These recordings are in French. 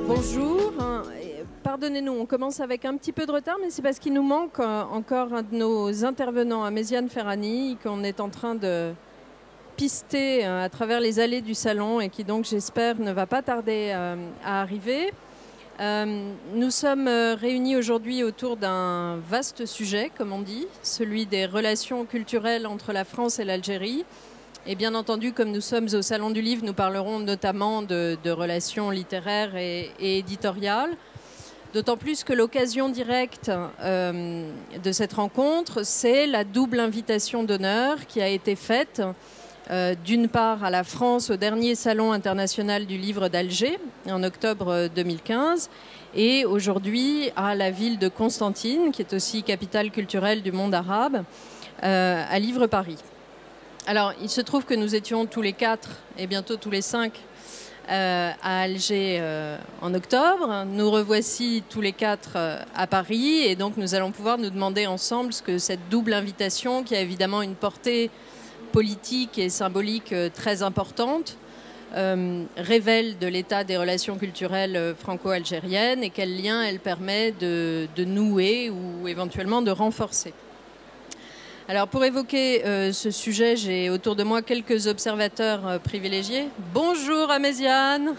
Bonjour, pardonnez-nous, on commence avec un petit peu de retard, mais c'est parce qu'il nous manque encore un de nos intervenants, Méziane Ferrani, qu'on est en train de pister à travers les allées du salon et qui donc, j'espère, ne va pas tarder à arriver. Nous sommes réunis aujourd'hui autour d'un vaste sujet, comme on dit, celui des relations culturelles entre la France et l'Algérie. Et bien entendu, comme nous sommes au Salon du Livre, nous parlerons notamment de relations littéraires et éditoriales. D'autant plus que l'occasion directe de cette rencontre, c'est la double invitation d'honneur qui a été faite d'une part à la France au dernier Salon international du livre d'Alger en octobre 2015 et aujourd'hui à la ville de Constantine, qui est aussi capitale culturelle du monde arabe, à Livre Paris. Alors, il se trouve que nous étions tous les 4 et bientôt tous les 5 à Alger en octobre. Nous revoici tous les 4 à Paris et donc nous allons pouvoir nous demander ensemble ce que cette double invitation, qui a évidemment une portée politique et symbolique très importante, révèle de l'état des relations culturelles franco-algériennes et quel lien elle permet de nouer ou éventuellement de renforcer. Alors pour évoquer ce sujet, j'ai autour de moi quelques observateurs privilégiés. Bonjour à Méziane.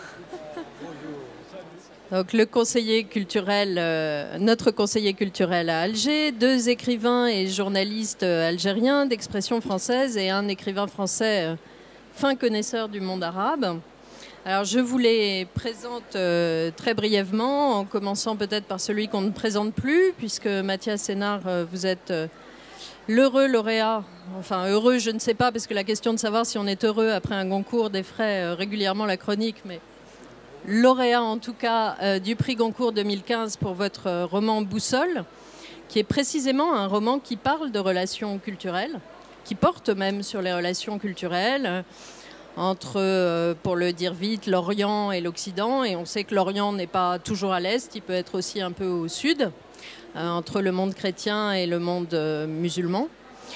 Donc le conseiller culturel, notre conseiller culturel à Alger, 2 écrivains et journalistes algériens d'expression française et un écrivain français fin connaisseur du monde arabe. Alors je vous les présente très brièvement, en commençant peut-être par celui qu'on ne présente plus, puisque Mathias Sénard, vous êtes l'heureux lauréat, enfin heureux je ne sais pas, parce que la question de savoir si on est heureux après un Goncourt défraie régulièrement la chronique, mais lauréat en tout cas du prix Goncourt 2015 pour votre roman Boussole, qui est précisément un roman qui parle de relations culturelles, qui porte même sur les relations culturelles entre, pour le dire vite, l'Orient et l'Occident, et on sait que l'Orient n'est pas toujours à l'Est, il peut être aussi un peu au Sud, entre le monde chrétien et le monde musulman.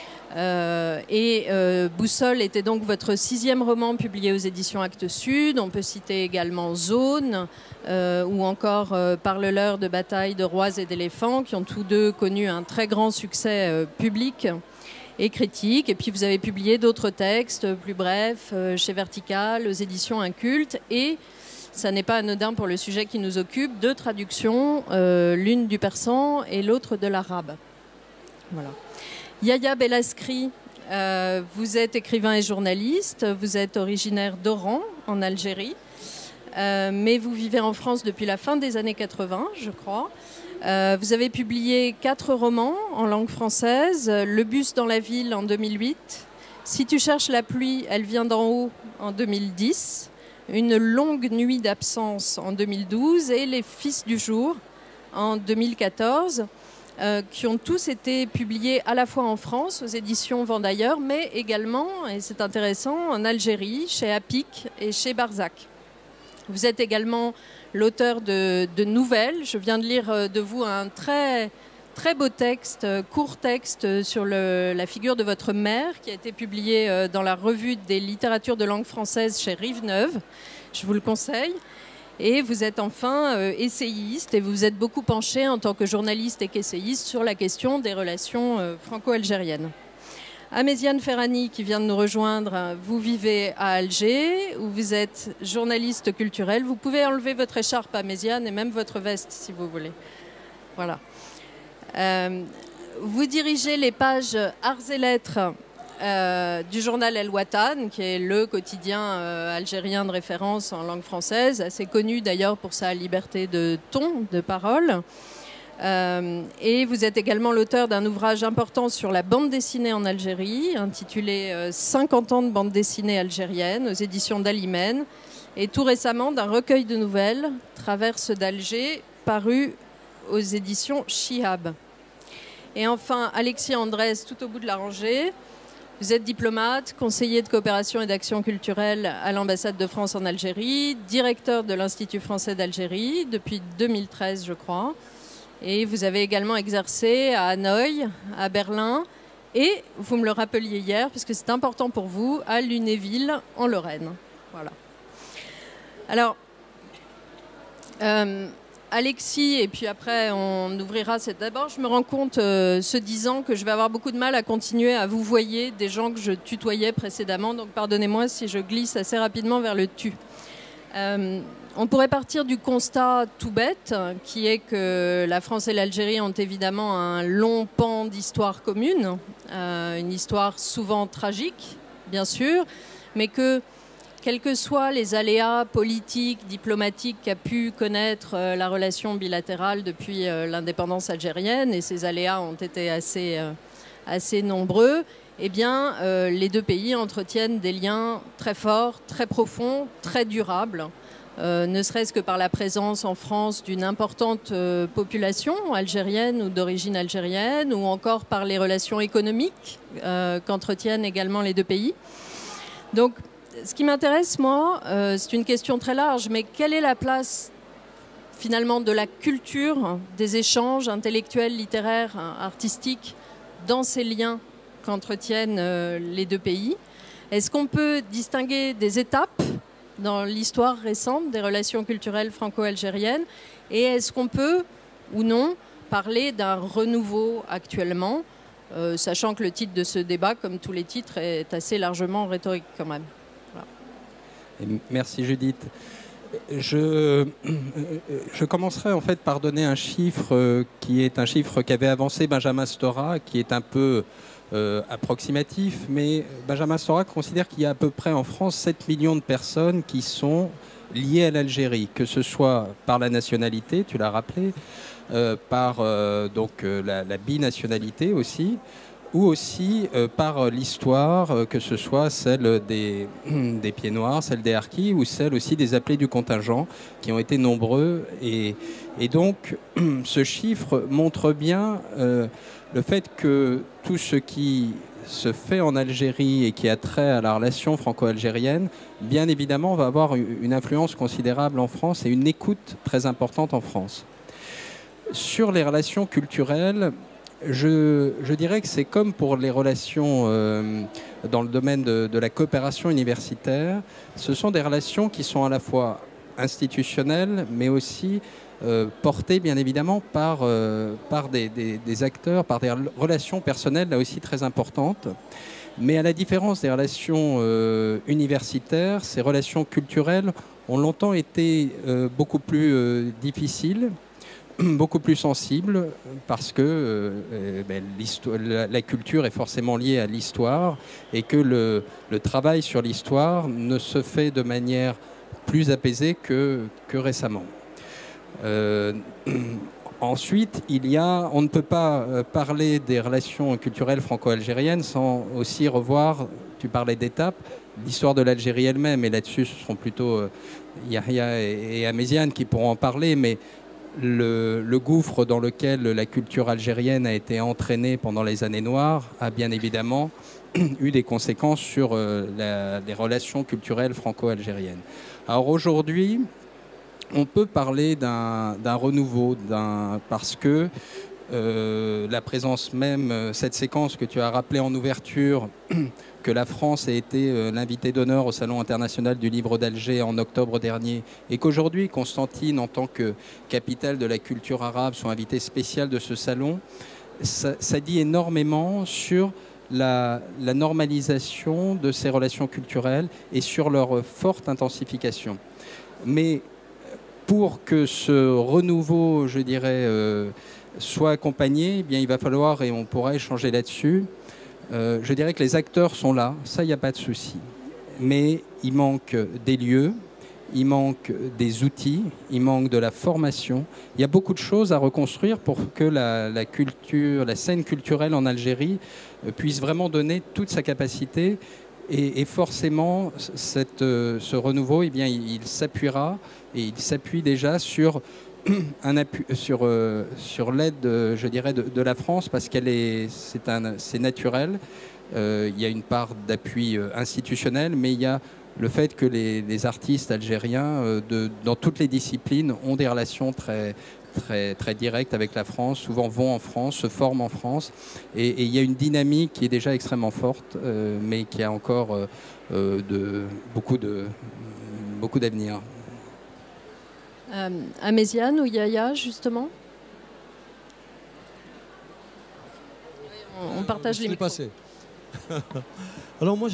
Boussole était donc votre 6e roman publié aux éditions Actes Sud. On peut citer également Zone ou encore Parle-leur de bataille de rois et d'éléphants, qui ont tous deux connu un très grand succès public et critique. Et puis vous avez publié d'autres textes plus brefs chez Vertical, aux éditions Incultes, et ça n'est pas anodin pour le sujet qui nous occupe, 2 traductions, l'une du persan et l'autre de l'arabe. Voilà. Yahya Bellaskri, vous êtes écrivain et journaliste, vous êtes originaire d'Oran, en Algérie, mais vous vivez en France depuis la fin des années 80, je crois. Vous avez publié 4 romans en langue française, Le bus dans la ville en 2008, Si tu cherches la pluie, elle vient d'en haut en 2010, Une longue nuit d'absence en 2012 et Les fils du jour en 2014, qui ont tous été publiés à la fois en France, aux éditions Vendailleur, mais également, et c'est intéressant, en Algérie, chez Apic et chez Barzac. Vous êtes également l'auteur de nouvelles. Je viens de lire de vous un très, très beau texte, court texte sur la figure de votre mère, qui a été publié dans la revue des littératures de langue française chez Rive-Neuve. Je vous le conseille. Et vous êtes enfin essayiste et vous vous êtes beaucoup penché en tant que journaliste et qu'essayiste sur la question des relations franco-algériennes. Méziane Ferrani, qui vient de nous rejoindre, vous vivez à Alger, où vous êtes journaliste culturel. Vous pouvez enlever votre écharpe à Méziane et même votre veste si vous voulez. Voilà. Vous dirigez les pages Arts et Lettres du journal El Watan, qui est le quotidien algérien de référence en langue française, assez connu d'ailleurs pour sa liberté de ton, de parole. Et vous êtes également l'auteur d'un ouvrage important sur la bande dessinée en Algérie, intitulé 50 ans de bande dessinée algérienne, aux éditions d'Alimène, et tout récemment d'un recueil de nouvelles, Traverse d'Alger, paru aux éditions Chihab. Et enfin, Alexis Andrés, tout au bout de la rangée. Vous êtes diplomate, conseiller de coopération et d'action culturelle à l'ambassade de France en Algérie, directeur de l'Institut français d'Algérie depuis 2013, je crois. Et vous avez également exercé à Hanoï, à Berlin, et vous me le rappeliez hier, puisque c'est important pour vous, à Lunéville, en Lorraine. Voilà. Alors, Alexis, et puis après on ouvrira cette... D'abord, je me rends compte, ce 10 ans, que je vais avoir beaucoup de mal à continuer à vous voyer des gens que je tutoyais précédemment, donc pardonnez-moi si je glisse assez rapidement vers le tu. On pourrait partir du constat tout bête, qui est que la France et l'Algérie ont évidemment un long pan d'histoire commune, une histoire souvent tragique, bien sûr, mais que quels que soient les aléas politiques, diplomatiques qu'a pu connaître la relation bilatérale depuis l'indépendance algérienne, et ces aléas ont été assez nombreux, eh bien, les deux pays entretiennent des liens très forts, très profonds, très durables, ne serait-ce que par la présence en France d'une importante population algérienne ou d'origine algérienne, ou encore par les relations économiques qu'entretiennent également les deux pays. Donc, ce qui m'intéresse, moi, c'est une question très large, mais quelle est la place, finalement, de la culture, des échanges intellectuels, littéraires, artistiques, dans ces liens qu'entretiennent les deux pays? Est-ce qu'on peut distinguer des étapes dans l'histoire récente des relations culturelles franco-algériennes? Et est-ce qu'on peut, ou non, parler d'un renouveau actuellement, sachant que le titre de ce débat, comme tous les titres, est assez largement rhétorique quand même? Merci Judith. Je commencerai en fait par donner un chiffre qui est un chiffre qu'avait avancé Benjamin Stora, qui est un peu approximatif, mais Benjamin Stora considère qu'il y a à peu près en France 7 millions de personnes qui sont liées à l'Algérie, que ce soit par la nationalité, tu l'as rappelé, par la binationalité aussi, ou aussi par l'histoire, que ce soit celle des Pieds Noirs, celle des Harkis, ou celle aussi des appelés du contingent, qui ont été nombreux. Et donc, ce chiffre montre bien le fait que tout ce qui se fait en Algérie et qui a trait à la relation franco-algérienne, bien évidemment, va avoir une influence considérable en France et une écoute très importante en France. Sur les relations culturelles, je dirais que c'est comme pour les relations dans le domaine de la coopération universitaire. Ce sont des relations qui sont à la fois institutionnelles, mais aussi portées bien évidemment par des acteurs, par des relations personnelles là aussi très importantes. Mais à la différence des relations universitaires, ces relations culturelles ont longtemps été beaucoup plus difficiles, beaucoup plus sensible, parce que la culture est forcément liée à l'histoire, et que le travail sur l'histoire ne se fait de manière plus apaisée que récemment. Ensuite, on ne peut pas parler des relations culturelles franco-algériennes sans aussi revoir, tu parlais d'étapes, l'histoire de l'Algérie elle-même, et là-dessus ce seront plutôt Yahya et Améziane qui pourront en parler, mais le gouffre dans lequel la culture algérienne a été entraînée pendant les années noires a bien évidemment eu des conséquences sur les relations culturelles franco-algériennes. Alors aujourd'hui, on peut parler d'un renouveau, parce que la présence même, cette séquence que tu as rappelée en ouverture, que la France a été l'invité d'honneur au Salon international du livre d'Alger en octobre dernier, et qu'aujourd'hui Constantine, en tant que capitale de la culture arabe, soit invité spécial de ce salon, ça dit énormément sur la normalisation de ces relations culturelles et sur leur forte intensification. Mais pour que ce renouveau, je dirais, soit accompagné, eh bien, il va falloir, et on pourra échanger là-dessus, je dirais que les acteurs sont là, ça, il n'y a pas de souci. Mais il manque des lieux, il manque des outils, il manque de la formation. Il y a beaucoup de choses à reconstruire pour que la culture, la scène culturelle en Algérie puisse vraiment donner toute sa capacité. Et forcément, ce renouveau, eh bien, il s'appuiera, et il s'appuie déjà sur sur l'aide, je dirais, de la France, parce c'est naturel. Il y a une part d'appui institutionnel, mais il y a le fait que les artistes algériens, dans toutes les disciplines, ont des relations très directes avec la France, souvent vont en France, se forment en France. Et il y a une dynamique qui est déjà extrêmement forte, mais qui a encore beaucoup d'avenir. À Méziane ou Yaya, justement? On partage les micros. Alors moi,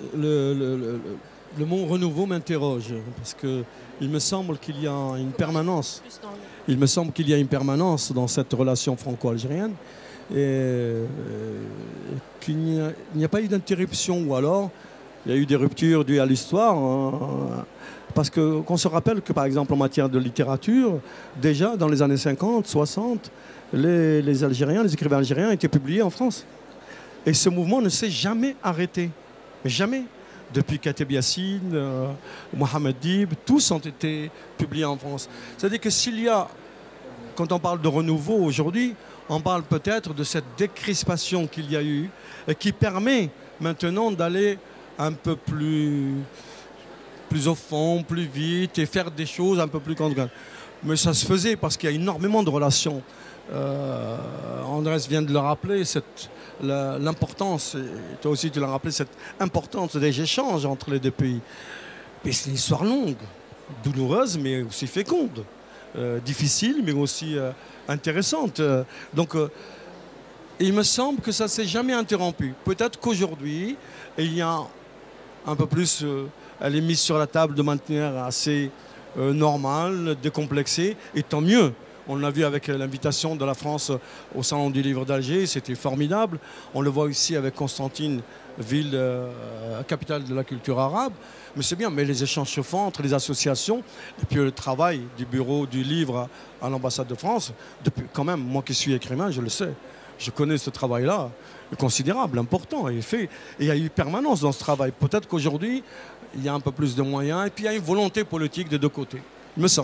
le mot renouveau m'interroge parce qu'il me semble qu'il y a une permanence. Il me semble qu'il y a une permanence dans cette relation franco-algérienne et qu'il n'y a pas eu d'interruption ou alors il y a eu des ruptures dues à l'histoire. Hein, parce qu'on se rappelle que par exemple en matière de littérature, déjà dans les années 50, 60, les Algériens, les écrivains algériens étaient publiés en France. Et ce mouvement ne s'est jamais arrêté. Jamais. Depuis Kateb Yassine, Mohamed Dib, tous ont été publiés en France. C'est-à-dire que s'il y a, quand on parle de renouveau aujourd'hui, on parle peut-être de cette décrispation qu'il y a eu et qui permet maintenant d'aller un peu plus au fond, plus vite et faire des choses un peu plus contraintes. Mais ça se faisait parce qu'il y a énormément de relations. Andrés vient de le rappeler, l'importance, toi aussi tu l'as rappelé, cette importance des échanges entre les deux pays. Mais c'est une histoire longue, douloureuse mais aussi féconde, difficile mais aussi intéressante. Donc il me semble que ça ne s'est jamais interrompu. Peut-être qu'aujourd'hui, il y a un peu plus, elle est mise sur la table de manière assez normale, décomplexée, et tant mieux. On l'a vu avec l'invitation de la France au Salon du Livre d'Alger, c'était formidable. On le voit ici avec Constantine, ville capitale de la culture arabe. Mais c'est bien, mais les échanges se font entre les associations et puis le travail du bureau du livre à l'ambassade de France. Depuis, quand même, moi qui suis écrivain, je le sais. Je connais ce travail-là, considérable, important, et fait. Et il y a eu permanence dans ce travail. Peut-être qu'aujourd'hui, il y a un peu plus de moyens et puis il y a une volonté politique des deux côtés, il me semble.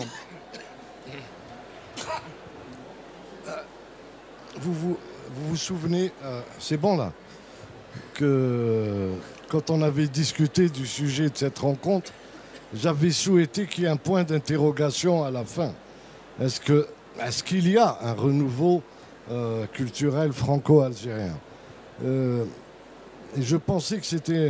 Vous vous souvenez, c'est bon là, que quand on avait discuté du sujet de cette rencontre, j'avais souhaité qu'il y ait un point d'interrogation à la fin. Est-ce qu'il y a un renouveau culturel franco-algérien? Et je pensais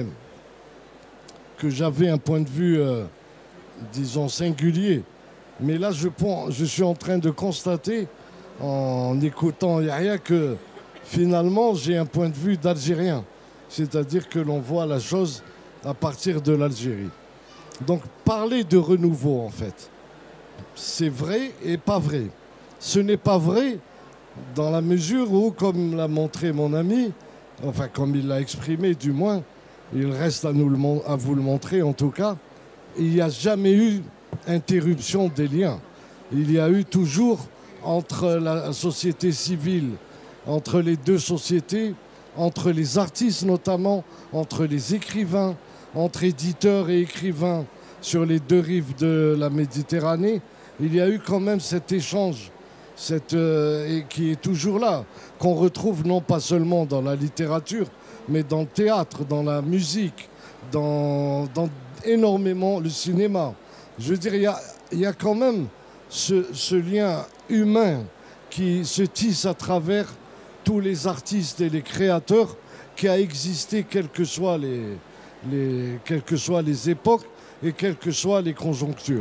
que j'avais un point de vue, disons, singulier. Mais là, je suis en train de constater, en écoutant Yahya, que finalement, j'ai un point de vue d'Algérien. C'est-à-dire que l'on voit la chose à partir de l'Algérie. Donc, parler de renouveau, en fait, c'est vrai et pas vrai. Ce n'est pas vrai dans la mesure où, comme l'a montré mon ami, enfin, comme il l'a exprimé, du moins, il reste à vous le montrer, en tout cas, il n'y a jamais eu interruption des liens. Il y a eu toujours, entre la société civile, entre les deux sociétés, entre les artistes notamment, entre les écrivains, entre éditeurs et écrivains sur les deux rives de la Méditerranée, il y a eu quand même cet échange et qui est toujours là, qu'on retrouve non pas seulement dans la littérature, mais dans le théâtre, dans la musique, dans énormément le cinéma. Je veux dire, il y a quand même ce lien humain qui se tisse à travers tous les artistes et les créateurs, qui a existé quelles que soient les époques et quelles que soient les conjonctures.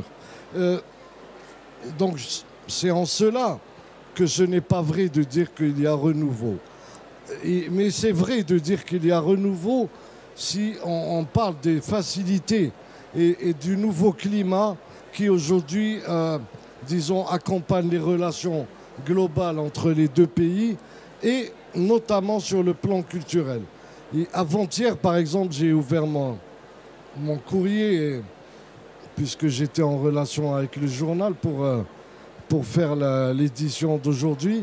Donc c'est en cela que ce n'est pas vrai de dire qu'il y a renouveau. Mais c'est vrai de dire qu'il y a renouveau si on parle des facilités et du nouveau climat qui aujourd'hui, disons, accompagne les relations globales entre les deux pays et notamment sur le plan culturel. Avant-hier, par exemple, j'ai ouvert mon courrier puisque j'étais en relation avec le journal pour faire l'édition d'aujourd'hui.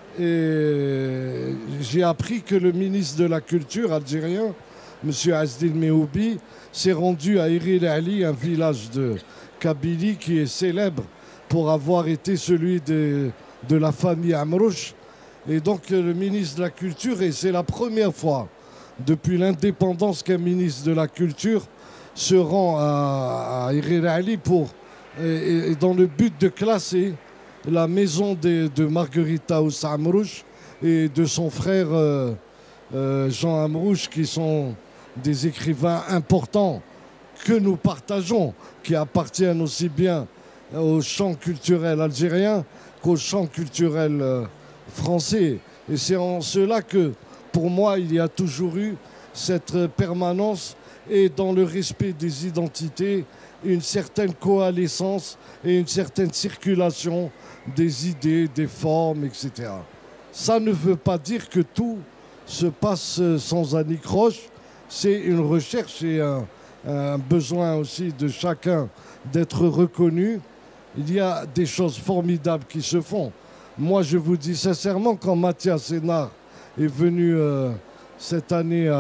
Et j'ai appris que le ministre de la Culture algérien, M. Azdil Mehoubi, s'est rendu à Iril Ali, un village de Kabylie qui est célèbre pour avoir été celui de la famille Amrouche. Et donc le ministre de la Culture, et c'est la première fois depuis l'indépendance qu'un ministre de la Culture se rend à Iril Ali dans le but de classer la maison de Marguerita Ous Amrouche et de son frère Jean Amrouche, qui sont des écrivains importants que nous partageons, qui appartiennent aussi bien au champ culturel algérien qu'au champ culturel français. Et c'est en cela que, pour moi, il y a toujours eu cette permanence et dans le respect des identités, une certaine coalescence et une certaine circulation des idées, des formes, etc. Ça ne veut pas dire que tout se passe sans anicroche. C'est une recherche et un besoin aussi de chacun d'être reconnu. Il y a des choses formidables qui se font. Moi, je vous dis sincèrement, quand Mathias Sénard est venu cette année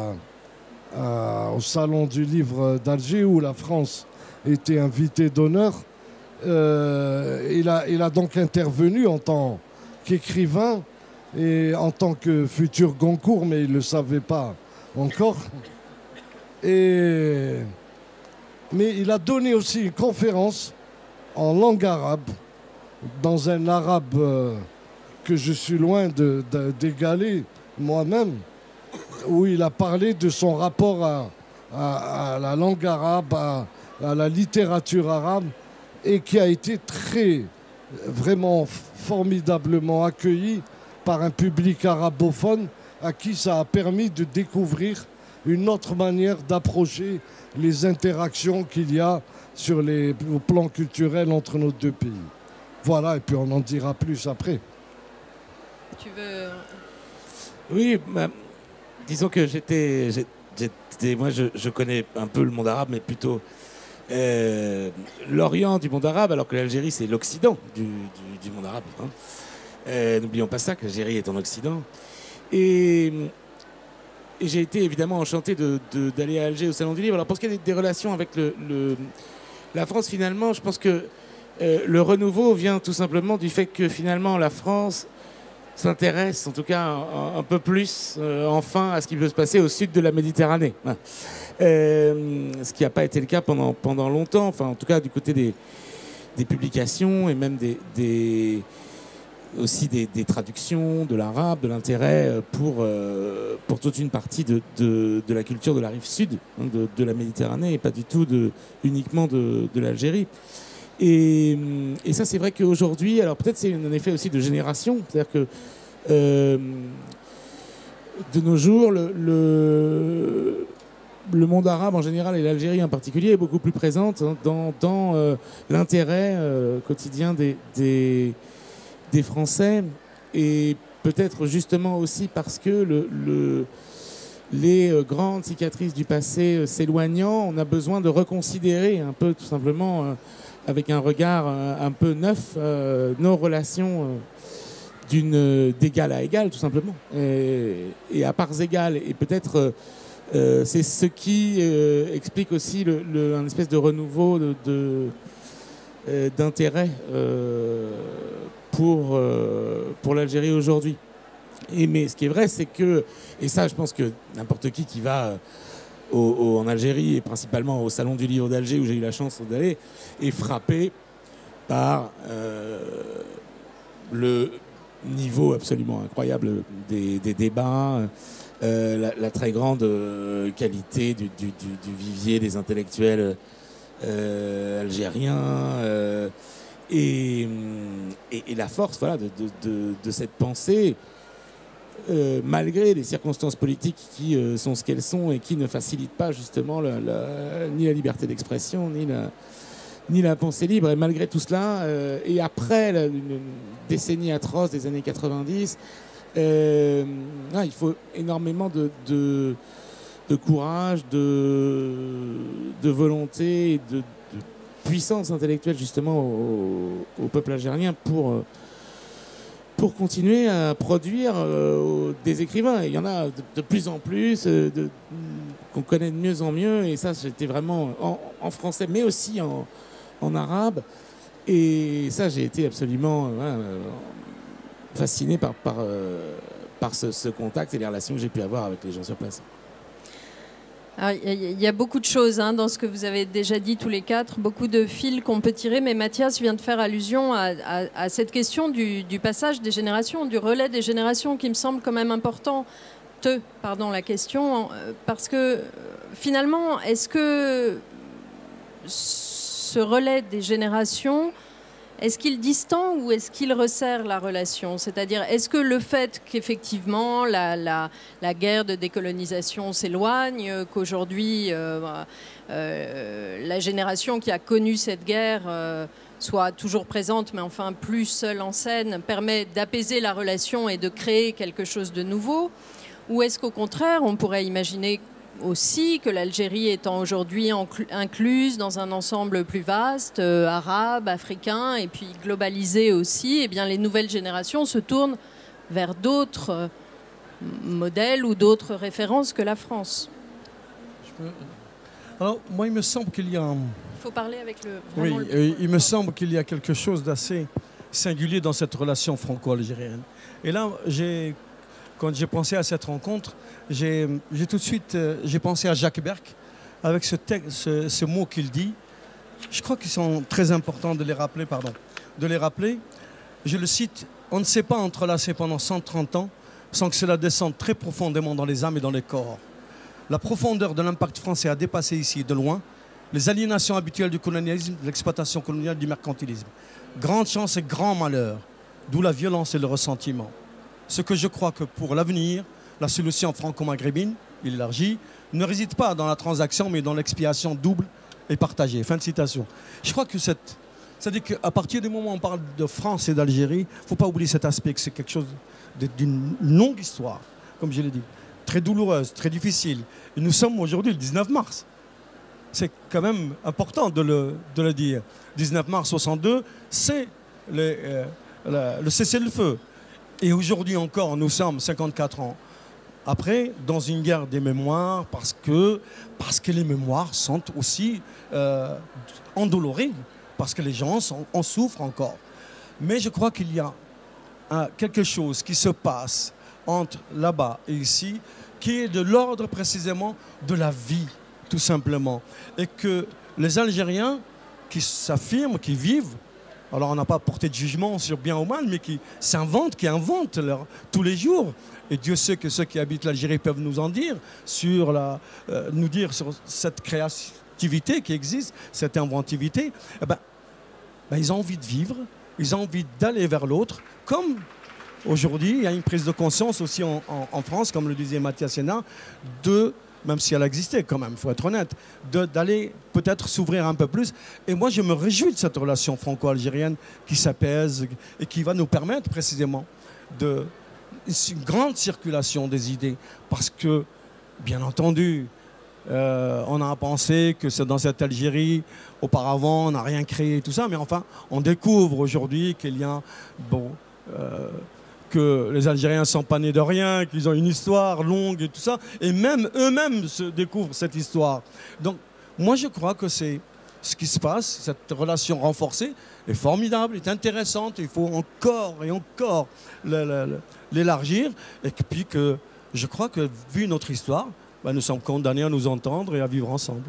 au Salon du Livre d'Alger, où la France était invitée d'honneur, il a donc intervenu en tant qu'écrivain et en tant que futur Goncourt, mais il ne le savait pas encore. Mais il a donné aussi une conférence en langue arabe, dans un arabe que je suis loin d'égaler moi-même, où il a parlé de son rapport à la langue arabe, à la littérature arabe, et qui a été vraiment formidablement accueilli par un public arabophone à qui ça a permis de découvrir une autre manière d'approcher les interactions qu'il y a au plan culturel entre nos deux pays. Voilà, et puis on en dira plus après. Tu veux... Oui, disons que moi je connais un peu le monde arabe, mais plutôt l'Orient du monde arabe, alors que l'Algérie c'est l'Occident du monde arabe. Hein. N'oublions pas ça, que l'Algérie est en Occident. Et j'ai été évidemment enchanté d'aller à Alger au Salon du Livre. Alors pour ce qui est des relations avec la France, finalement, je pense que le renouveau vient tout simplement du fait que finalement la France s'intéresse, en tout cas un peu plus, enfin, à ce qui peut se passer au sud de la Méditerranée. Ce qui n'a pas été le cas pendant longtemps, enfin en tout cas du côté des publications et même aussi des traductions de l'arabe, de l'intérêt pour toute une partie de la culture de la rive sud, hein, de la Méditerranée, et pas du tout uniquement de l'Algérie. Et ça, c'est vrai qu'aujourd'hui, alors peut-être c'est un effet aussi de génération, c'est-à-dire que de nos jours, le monde arabe en général et l'Algérie en particulier est beaucoup plus présente, hein, dans l'intérêt quotidien des Français, et peut-être justement aussi parce que les grandes cicatrices du passé s'éloignant, on a besoin de reconsidérer un peu tout simplement avec un regard un peu neuf nos relations d'égal à égal tout simplement, et à parts égales, et peut-être c'est ce qui explique aussi un espèce de renouveau d'intérêt pour l'Algérie aujourd'hui. Mais ce qui est vrai, c'est que, et ça je pense que n'importe qui va en Algérie, et principalement au Salon du Livre d'Alger où j'ai eu la chance d'aller, est frappé par le niveau absolument incroyable des débats, la très grande qualité du vivier des intellectuels algériens, et la force, voilà, de cette pensée, malgré les circonstances politiques qui sont ce qu'elles sont et qui ne facilitent pas justement ni la liberté d'expression, ni la pensée libre. Et malgré tout cela, et après une décennie atroce des années 90, il faut énormément de courage, de volonté, de puissance intellectuelle justement au peuple algérien pour continuer à produire des écrivains. Et il y en a de plus en plus, qu'on connaît de mieux en mieux, et ça c'était vraiment en français, mais aussi en arabe. Et ça, j'ai été absolument fasciné par ce contact et les relations que j'ai pu avoir avec les gens sur place. Il y a beaucoup de choses dans ce que vous avez déjà dit tous les quatre, beaucoup de fils qu'on peut tirer, mais Mathias vient de faire allusion à cette question du passage des générations, du relais des générations, qui me semble quand même important. La question, parce que finalement, est-ce que ce relais des générations, est-ce qu'il distend ou est-ce qu'il resserre la relation? C'est-à-dire, est-ce que le fait qu'effectivement la guerre de décolonisation s'éloigne, qu'aujourd'hui la génération qui a connu cette guerre soit toujours présente, mais enfin plus seule en scène, permet d'apaiser la relation et de créer quelque chose de nouveau? Ou est-ce qu'au contraire, on pourrait imaginer aussi que l'Algérie étant aujourd'hui incluse dans un ensemble plus vaste, arabe, africain, et puis globalisé aussi, eh bien les nouvelles générations se tournent vers d'autres modèles ou d'autres références que la France? Alors, moi, il me semble qu'il y a... Il faut parler avec le... Oui, il me semble qu'il y a quelque chose d'assez singulier dans cette relation franco-algérienne. Et là, quand j'ai pensé à cette rencontre, j'ai tout de suite j'ai pensé à Jacques Berck avec ce mot qu'il dit. Je crois qu'ils sont très importants de les rappeler. Je le cite: on ne s'est pas entrelacé pendant 130 ans sans que cela descende très profondément dans les âmes et dans les corps. La profondeur de l'impact français a dépassé ici de loin les aliénations habituelles du colonialisme, de l'exploitation coloniale, du mercantilisme. Grande chance et grand malheur, d'où la violence et le ressentiment. Ce que je crois que pour l'avenir, la solution franco-maghrébine, il élargit, ne réside pas dans la transaction, mais dans l'expiation double et partagée. Fin de citation. Je crois que c'est-à-dire qu'à partir du moment où on parle de France et d'Algérie, il ne faut pas oublier cet aspect, que c'est quelque chose d'une longue histoire, comme je l'ai dit, très douloureuse, très difficile. Et nous sommes aujourd'hui le 19 mars. C'est quand même important de le dire. 19 mars 62, c'est le cessez-le-feu. Et aujourd'hui encore, nous sommes 54 ans après, dans une guerre des mémoires, parce que les mémoires sont aussi endolorées, parce que les gens en souffrent encore. Mais je crois qu'il y a quelque chose qui se passe entre là-bas et ici, qui est de l'ordre précisément de la vie, tout simplement. Et que les Algériens qui s'affirment, qui vivent, alors on n'a pas porté de jugement sur bien ou mal, mais qui inventent tous les jours. Et Dieu sait que ceux qui habitent l'Algérie peuvent nous en dire, nous dire sur cette créativité qui existe, cette inventivité. Eh ben, ils ont envie de vivre, ils ont envie d'aller vers l'autre, comme aujourd'hui, il y a une prise de conscience aussi en France, comme le disait Mathias Sénat, même si elle existait quand même, il faut être honnête, d'aller peut-être s'ouvrir un peu plus. Et moi, je me réjouis de cette relation franco-algérienne qui s'apaise et qui va nous permettre précisément une grande circulation des idées. Parce que, bien entendu, on a pensé que c'est dans cette Algérie, auparavant, on n'a rien créé et tout ça, mais enfin, on découvre aujourd'hui qu'il y a... que les Algériens ne sont pas nés de rien, qu'ils ont une histoire longue et tout ça, et même eux-mêmes se découvrent cette histoire. Donc, moi, je crois que c'est ce qui se passe, cette relation renforcée est formidable, est intéressante, il faut encore et encore l'élargir, et puis que je crois que, vu notre histoire, nous sommes condamnés à nous entendre et à vivre ensemble.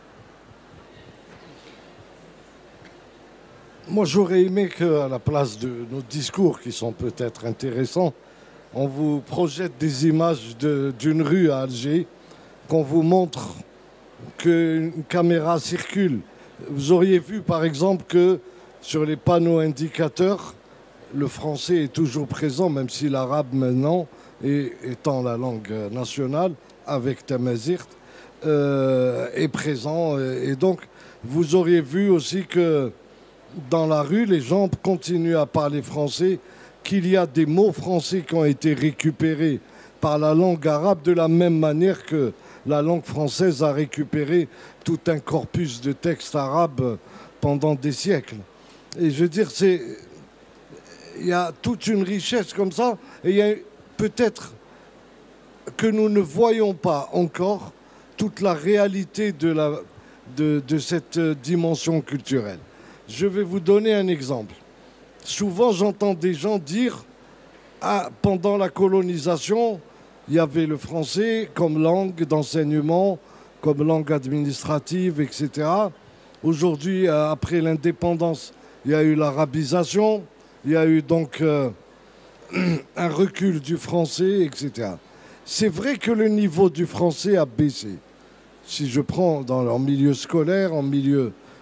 Moi, j'aurais aimé qu'à la place de nos discours, qui sont peut-être intéressants, on vous projette des images d'une rue à Alger, qu'on vous montre qu'une caméra circule. Vous auriez vu, par exemple, que sur les panneaux indicateurs, le français est toujours présent, même si l'arabe maintenant, étant la langue nationale, avec Tamazight, est présent. Et donc, vous auriez vu aussi que dans la rue, les gens continuent à parler français, qu'il y a des mots français qui ont été récupérés par la langue arabe de la même manière que la langue française a récupéré tout un corpus de textes arabes pendant des siècles. Et je veux dire, il y a toute une richesse comme ça, et il y a peut-être que nous ne voyons pas encore toute la réalité de cette dimension culturelle. Je vais vous donner un exemple. Souvent, j'entends des gens dire « pendant la colonisation, il y avait le français comme langue d'enseignement, comme langue administrative, etc. Aujourd'hui, après l'indépendance, il y a eu l'arabisation, il y a eu donc un recul du français, etc. » C'est vrai que le niveau du français a baissé. Si je prends en milieu scolaire, en milieu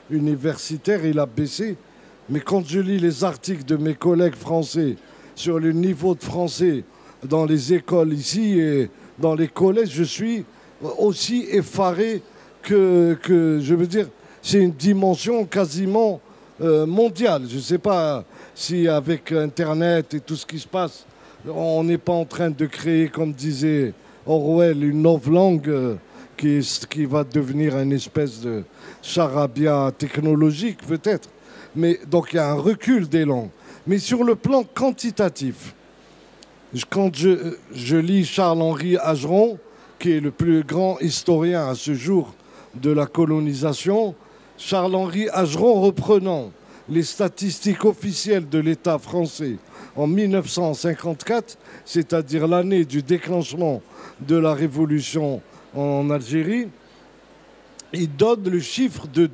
universitaire, il a baissé. Mais quand je lis les articles de mes collègues français sur le niveau de français dans les écoles ici et dans les collèges, je suis aussi effaré que je veux dire, c'est une dimension quasiment mondiale. Je ne sais pas si avec Internet et tout ce qui se passe, on n'est pas en train de créer, comme disait Orwell, une novlangue qui va devenir une espèce de charabia technologique peut-être. Mais donc il y a un recul des langues. Mais sur le plan quantitatif, quand je lis Charles-Henri Ageron, qui est le plus grand historien à ce jour de la colonisation, Charles-Henri Ageron reprenant les statistiques officielles de l'État français en 1954, c'est-à-dire l'année du déclenchement de la révolution en Algérie, il donne le chiffre de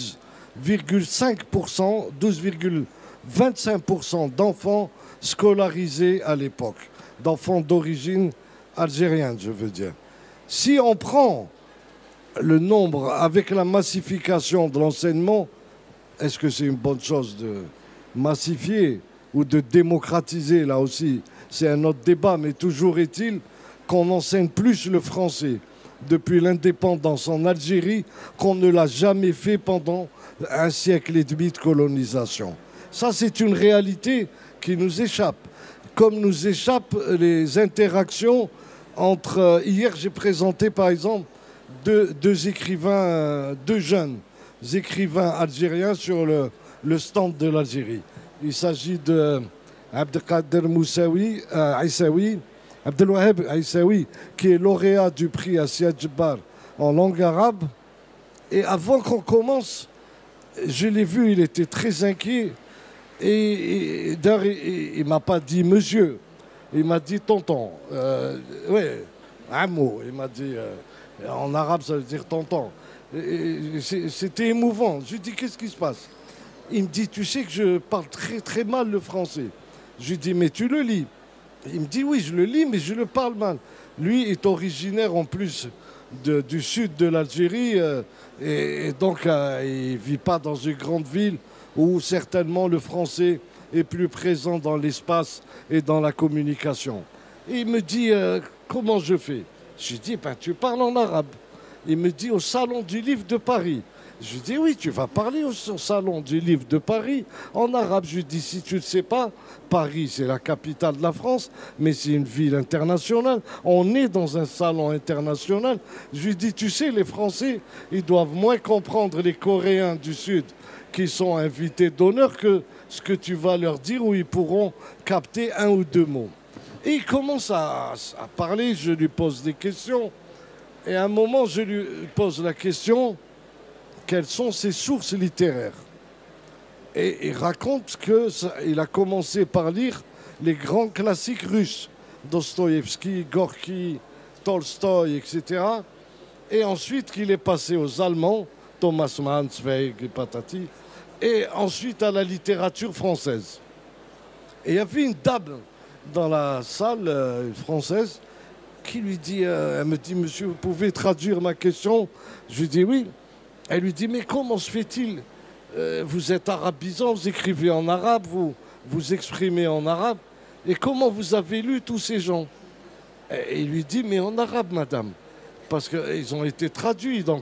12,5%, 12,25% d'enfants scolarisés à l'époque, d'enfants d'origine algérienne, je veux dire. Si on prend le nombre avec la massification de l'enseignement, est-ce que c'est une bonne chose de massifier ou de démocratiser? Là aussi, c'est un autre débat, mais toujours est-il qu'on enseigne plus le français depuis l'indépendance en Algérie qu'on ne l'a jamais fait pendant un siècle et demi de colonisation. Ça, c'est une réalité qui nous échappe. Comme nous échappent les interactions entre... Hier, j'ai présenté, par exemple, deux écrivains, deux jeunes écrivains algériens sur le stand de l'Algérie. Il s'agit de Abdelkader Moussaoui, Aïssaoui, Abdelwaheb Aïssaoui, qui est lauréat du prix Assia Djebbar en langue arabe. Et avant qu'on commence, je l'ai vu, il était très inquiet. Et d'ailleurs, il ne m'a pas dit monsieur, il m'a dit tonton. Oui, un mot. Il m'a dit, en arabe, ça veut dire tonton. C'était émouvant. Je lui ai dit, qu'est-ce qui se passe? Il me dit, tu sais que je parle très très mal le français. Je lui ai dit, mais tu le lis? Il me dit, oui, je le lis, mais je le parle mal. Lui est originaire en plus du sud de l'Algérie, et donc il ne vit pas dans une grande ville où certainement le français est plus présent dans l'espace et dans la communication. Et il me dit, comment je fais? Je lui dis, ben, tu parles en arabe. Il me dit, au Salon du Livre de Paris. Je lui dis, oui, tu vas parler au Salon du Livre de Paris en arabe. Je lui dis, si tu ne le sais pas, Paris, c'est la capitale de la France, mais c'est une ville internationale. On est dans un salon international. Je lui dis, tu sais, les Français, ils doivent moins comprendre les Coréens du Sud qui sont invités d'honneur que ce que tu vas leur dire, où ils pourront capter un ou deux mots. Et il commence à parler, je lui pose des questions. Et à un moment, je lui pose la question, quelles sont ses sources littéraires? Et il raconte qu'il a commencé par lire les grands classiques russes, Dostoïevski, Gorky, Tolstoï, etc. Et ensuite qu'il est passé aux Allemands, Thomas Mann, Zweig et patati, et ensuite à la littérature française. Et il y avait une dame dans la salle française qui lui dit, elle me dit, monsieur, vous pouvez traduire ma question? Je lui dis oui. Elle lui dit, mais comment se fait-il? Vous êtes arabisant, vous écrivez en arabe, vous exprimez en arabe. Et comment vous avez lu tous ces gens? Et il lui dit, mais en arabe, madame. Parce qu'ils ont été traduits. Donc,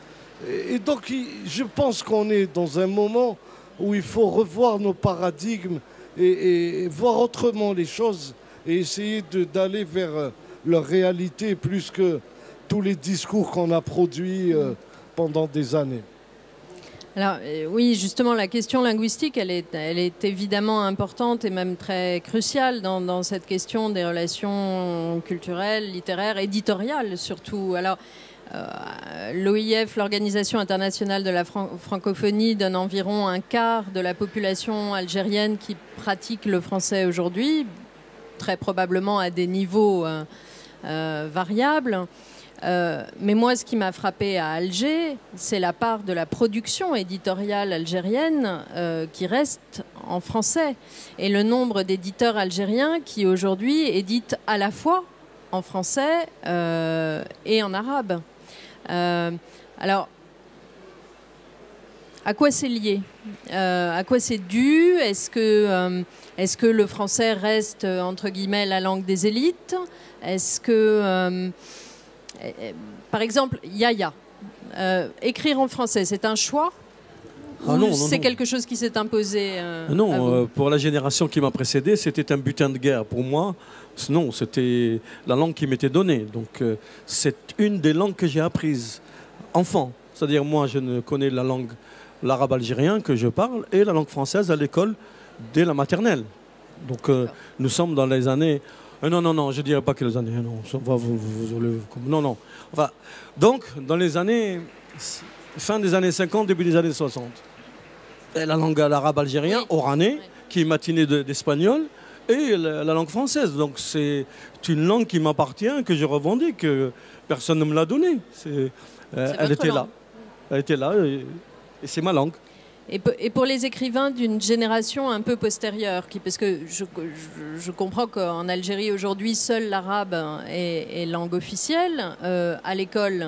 je pense qu'on est dans un moment où il faut revoir nos paradigmes et voir autrement les choses et essayer d'aller vers leur réalité plus que tous les discours qu'on a produits pendant des années. Alors oui, justement, la question linguistique, elle est évidemment importante et même très cruciale dans cette question des relations culturelles, littéraires, éditoriales surtout. Alors, l'OIF, l'Organisation internationale de la francophonie, donne environ un quart de la population algérienne qui pratique le français aujourd'hui, très probablement à des niveaux variables. Mais moi, ce qui m'a frappé à Alger, c'est la part de la production éditoriale algérienne qui reste en français. Et le nombre d'éditeurs algériens qui aujourd'hui éditent à la fois en français et en arabe. Alors, À quoi c'est lié? À quoi c'est dû? Est-ce que le français reste, entre guillemets, la langue des élites? Est-ce que, par exemple, Yaya, écrire en français, c'est un choix? Non, c'est quelque chose qui s'est imposé Non, pour la génération qui m'a précédé, c'était un butin de guerre. Pour moi, non, c'était la langue qui m'était donnée. Donc, c'est une des langues que j'ai apprises enfant. C'est-à-dire, moi, je ne connais l'arabe algérien que je parle et la langue française à l'école dès la maternelle. Donc, nous sommes dans les années... non, je ne dirais pas que les années... Non. Enfin, donc, dans les années... Fin des années 50, début des années 60. Et la langue arabe algérien, orané, qui est matinée d'espagnol, et la langue française. Donc, c'est une langue qui m'appartient, que je revendique. Personne ne me l'a donnée. Elle était là. Elle était là et c'est ma langue. Et pour les écrivains d'une génération un peu postérieure, parce que je comprends qu'en Algérie aujourd'hui, seul l'arabe est langue officielle. À l'école,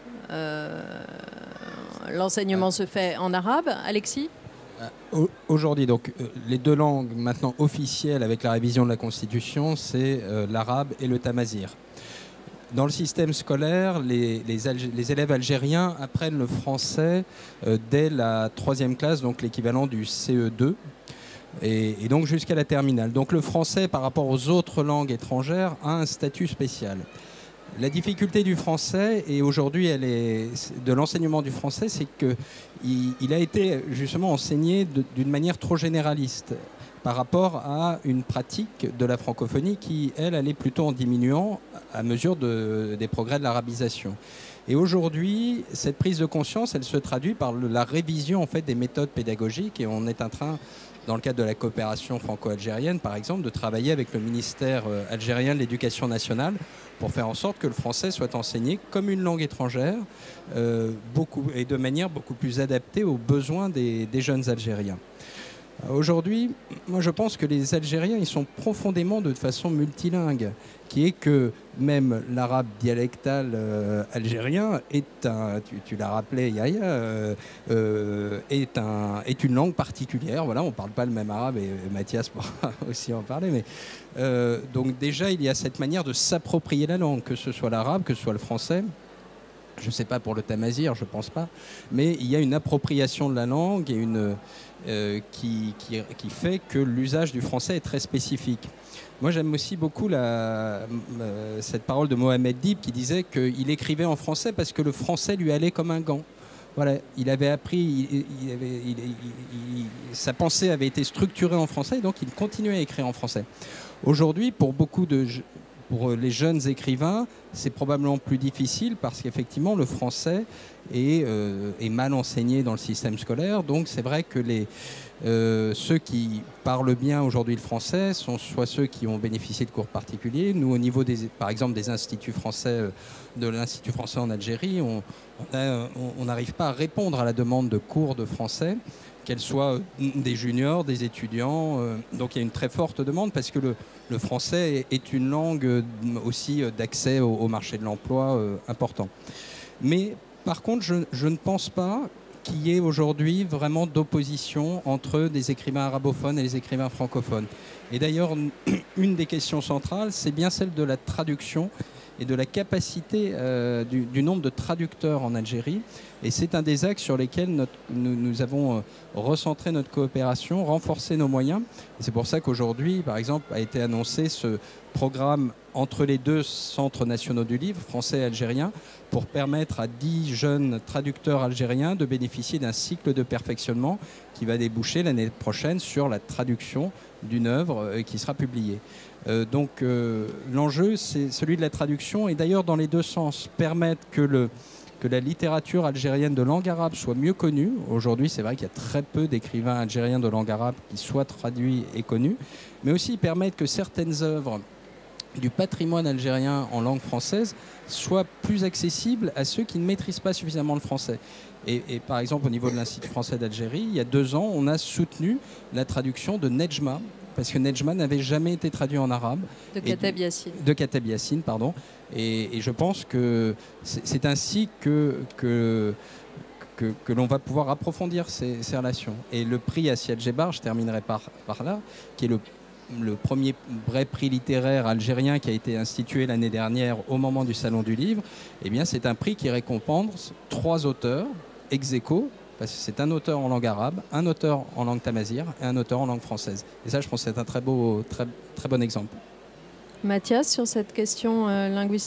l'enseignement se fait en arabe. Alexis ? Aujourd'hui, donc, les deux langues maintenant officielles avec la révision de la Constitution, c'est l'arabe et le tamazir. Dans le système scolaire, les élèves algériens apprennent le français dès la 3e classe, donc l'équivalent du CE2, et donc jusqu'à la terminale. Donc le français, par rapport aux autres langues étrangères, a un statut spécial. La difficulté du français, et aujourd'hui de l'enseignement du français, c'est qu'il a été justement enseigné d'une manière trop généraliste par rapport à une pratique de la francophonie qui, elle, allait plutôt en diminuant à mesure des progrès de l'arabisation. Et aujourd'hui, cette prise de conscience, elle se traduit par la révision en fait, des méthodes pédagogiques, et on est en train, dans le cadre de la coopération franco-algérienne, par exemple, de travailler avec le ministère algérien de l'Éducation nationale pour faire en sorte que le français soit enseigné comme une langue étrangère et de manière beaucoup plus adaptée aux besoins des jeunes Algériens. Aujourd'hui, moi je pense que les Algériens, ils sont profondément de façon multilingue, qui est que même l'arabe dialectal algérien est tu l'as rappelé Yahya, est une langue particulière. Voilà, on ne parle pas le même arabe, et Mathias pourra aussi en parler. Mais, donc déjà, il y a cette manière de s'approprier la langue, que ce soit l'arabe, que ce soit le français. Je ne sais pas pour le tamazir, je ne pense pas. Mais il y a une appropriation de la langue et qui fait que l'usage du français est très spécifique. Moi, j'aime aussi beaucoup cette parole de Mohamed Dib qui disait qu'il écrivait en français parce que le français lui allait comme un gant. Voilà, il avait appris, sa pensée avait été structurée en français, et donc il continuait à écrire en français. Aujourd'hui, pour les jeunes écrivains, c'est probablement plus difficile parce qu'effectivement, le français est mal enseigné dans le système scolaire. Donc, c'est vrai que ceux qui parlent bien aujourd'hui le français sont soit ceux qui ont bénéficié de cours particuliers. Nous, au niveau, par exemple, des instituts français, de l'Institut français en Algérie, on n'arrive pas à répondre à la demande de cours de français, qu'elles soient des juniors, des étudiants. Donc il y a une très forte demande parce que le français est une langue aussi d'accès au marché de l'emploi important. Mais par contre, je ne pense pas qu'il y ait aujourd'hui vraiment d'opposition entre des écrivains arabophones et les écrivains francophones. Et d'ailleurs, une des questions centrales, c'est bien celle de la traduction et de la capacité du nombre de traducteurs en Algérie. Et c'est un des axes sur lesquels nous avons recentré notre coopération, renforcé nos moyens. Et c'est pour ça qu'aujourd'hui, par exemple, a été annoncé ce programme entre les deux centres nationaux du livre, français et algérien, pour permettre à 10 jeunes traducteurs algériens de bénéficier d'un cycle de perfectionnement qui va déboucher l'année prochaine sur la traduction d'une œuvre qui sera publiée. Donc l'enjeu, c'est celui de la traduction, et d'ailleurs dans les deux sens, permettre que la littérature algérienne de langue arabe soit mieux connue. Aujourd'hui, c'est vrai qu'il y a très peu d'écrivains algériens de langue arabe qui soient traduits et connus, mais aussi permettre que certaines œuvres du patrimoine algérien en langue française soient plus accessibles à ceux qui ne maîtrisent pas suffisamment le français. Et par exemple, au niveau de l'Institut français d'Algérie, il y a 2 ans, on a soutenu la traduction de Nedjma, parce que Nedjma n'avait jamais été traduit en arabe. De Kateb Yassine. De Kateb Yassine, pardon. Et je pense que c'est ainsi que que l'on va pouvoir approfondir ces relations. Et le prix Assiette Djebar, je terminerai par là, qui est le premier vrai prix littéraire algérien qui a été institué l'année dernière au moment du Salon du Livre, eh bien, c'est un prix qui récompense 3 auteurs ex aequo, parce que c'est un auteur en langue arabe, un auteur en langue tamazir et un auteur en langue française. Et ça, je pense que c'est un très bon exemple. Mathias, sur cette question linguistique ?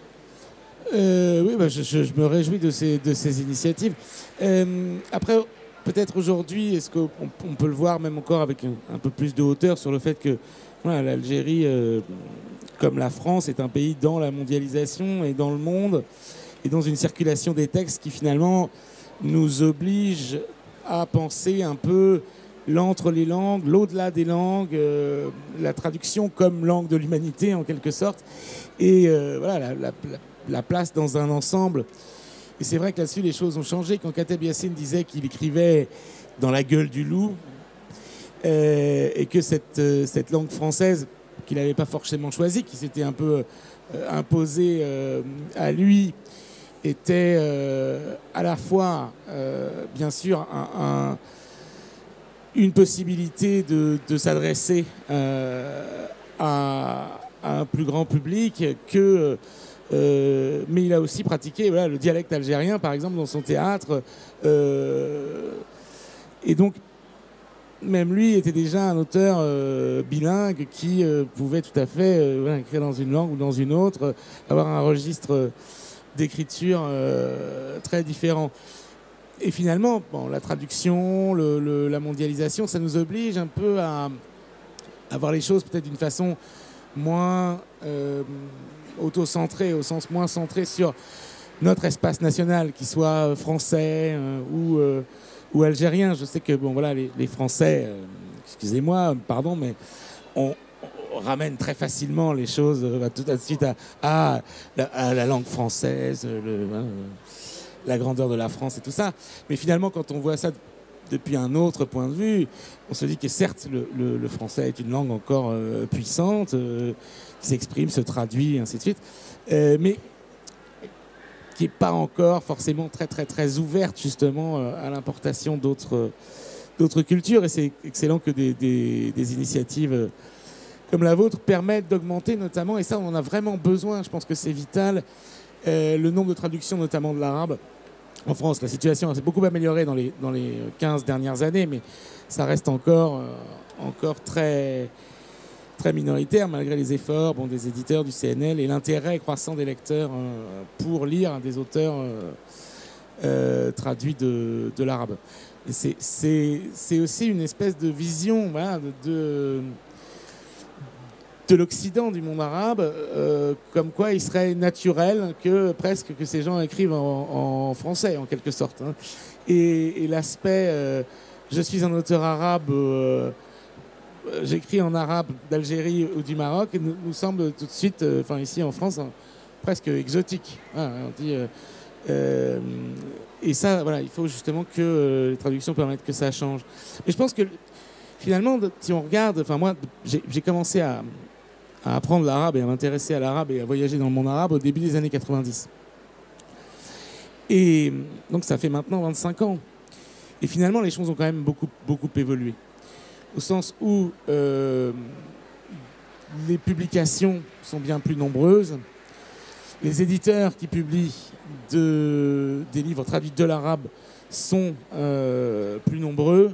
Oui, je me réjouis de ces initiatives. Après, peut-être aujourd'hui, est-ce qu'on peut le voir même encore avec un peu plus de hauteur sur le fait que voilà, l'Algérie, comme la France, est un pays dans la mondialisation et dans le monde, et dans une circulation des textes qui finalement nous oblige à penser un peu l'entre les langues, l'au-delà des langues, la traduction comme langue de l'humanité en quelque sorte, et voilà, la place dans un ensemble. Et c'est vrai que là-dessus, les choses ont changé. Quand Kateb Yassine disait qu'il écrivait dans la gueule du loup, et que cette langue française, qu'il n'avait pas forcément choisie, qui s'était un peu imposée à lui, était à la fois, bien sûr, une possibilité de s'adresser à un plus grand public que... mais il a aussi pratiqué le dialecte algérien, par exemple, dans son théâtre. Et donc, même lui était déjà un auteur bilingue qui pouvait tout à fait écrire dans une langue ou dans une autre, avoir un registre d'écriture très différent. Et finalement, la traduction, la mondialisation, ça nous oblige un peu à voir les choses peut-être d'une façon moins... auto-centré, au sens moins centré sur notre espace national, qu'il soit français ou algérien. Je sais que les Français, excusez-moi, pardon, mais on ramène très facilement les choses tout de suite à la langue française, la grandeur de la France et tout ça. Mais finalement, quand on voit ça depuis un autre point de vue, on se dit que certes, le français est une langue encore puissante, qui s'exprime, se traduit, et ainsi de suite, mais qui n'est pas encore forcément très, très, très ouverte justement à l'importation d'autres cultures. Et c'est excellent que des initiatives comme la vôtre permettent d'augmenter notamment, et ça on en a vraiment besoin, je pense que c'est vital, le nombre de traductions notamment de l'arabe. En France, la situation s'est beaucoup améliorée dans les 15 dernières années, mais ça reste encore très, très minoritaire, malgré les efforts des éditeurs du CNL et l'intérêt croissant des lecteurs pour lire des auteurs traduits de l'arabe. Et c'est aussi une espèce de vision de l'Occident, du monde arabe, comme quoi il serait naturel que ces gens écrivent en français, en quelque sorte. Hein. Et l'aspect je suis un auteur arabe, j'écris en arabe d'Algérie ou du Maroc, nous semble tout de suite, ici en France, presque exotique. Hein, on dit, et ça, il faut justement que les traductions permettent que ça change. Mais je pense que finalement, si on regarde, moi, j'ai commencé à apprendre l'arabe et à m'intéresser à l'arabe et à voyager dans le monde arabe au début des années 90. Et donc ça fait maintenant 25 ans. Et finalement, les choses ont quand même beaucoup, beaucoup évolué. Au sens où les publications sont bien plus nombreuses, les éditeurs qui publient des livres traduits de l'arabe sont plus nombreux,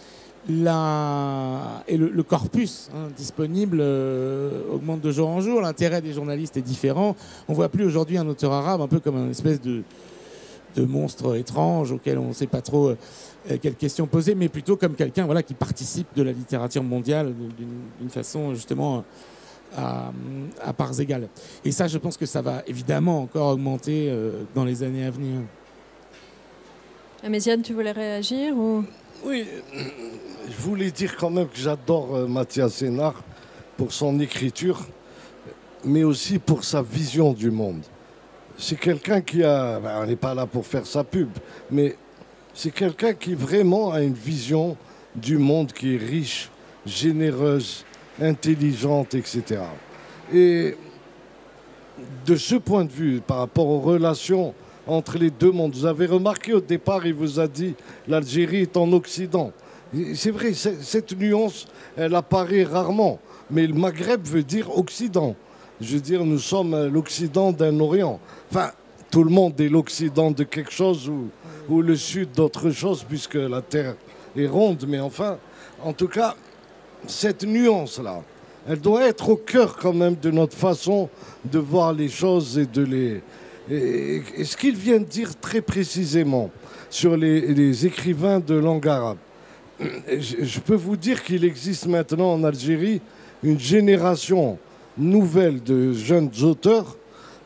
et le corpus disponible augmente de jour en jour, l'intérêt des journalistes est différent. On ne voit plus aujourd'hui un auteur arabe un peu comme une espèce de monstre étrange auquel on ne sait pas trop quelles questions poser, mais plutôt comme quelqu'un qui participe de la littérature mondiale d'une façon justement à parts égales. Et ça, je pense que ça va évidemment encore augmenter dans les années à venir. Méziane, tu voulais réagir ou... Oui, je voulais dire quand même que j'adore Mathias Sénart pour son écriture, mais aussi pour sa vision du monde. C'est quelqu'un qui a... on n'est pas là pour faire sa pub, mais c'est quelqu'un qui vraiment a une vision du monde qui est riche, généreuse, intelligente, etc. Et de ce point de vue, par rapport aux relations entre les deux mondes. Vous avez remarqué au départ, il vous a dit l'Algérie est en Occident. C'est vrai, cette nuance, elle apparaît rarement. Mais le Maghreb veut dire Occident. Je veux dire, nous sommes l'Occident d'un Orient. Enfin, tout le monde est l'Occident de quelque chose ou le Sud d'autre chose, puisque la Terre est ronde. Mais enfin, en tout cas, cette nuance-là, elle doit être au cœur quand même de notre façon de voir les choses et de les... Et ce qu'il vient de dire très précisément sur les écrivains de langue arabe, je peux vous dire qu'il existe maintenant en Algérie une génération nouvelle de jeunes auteurs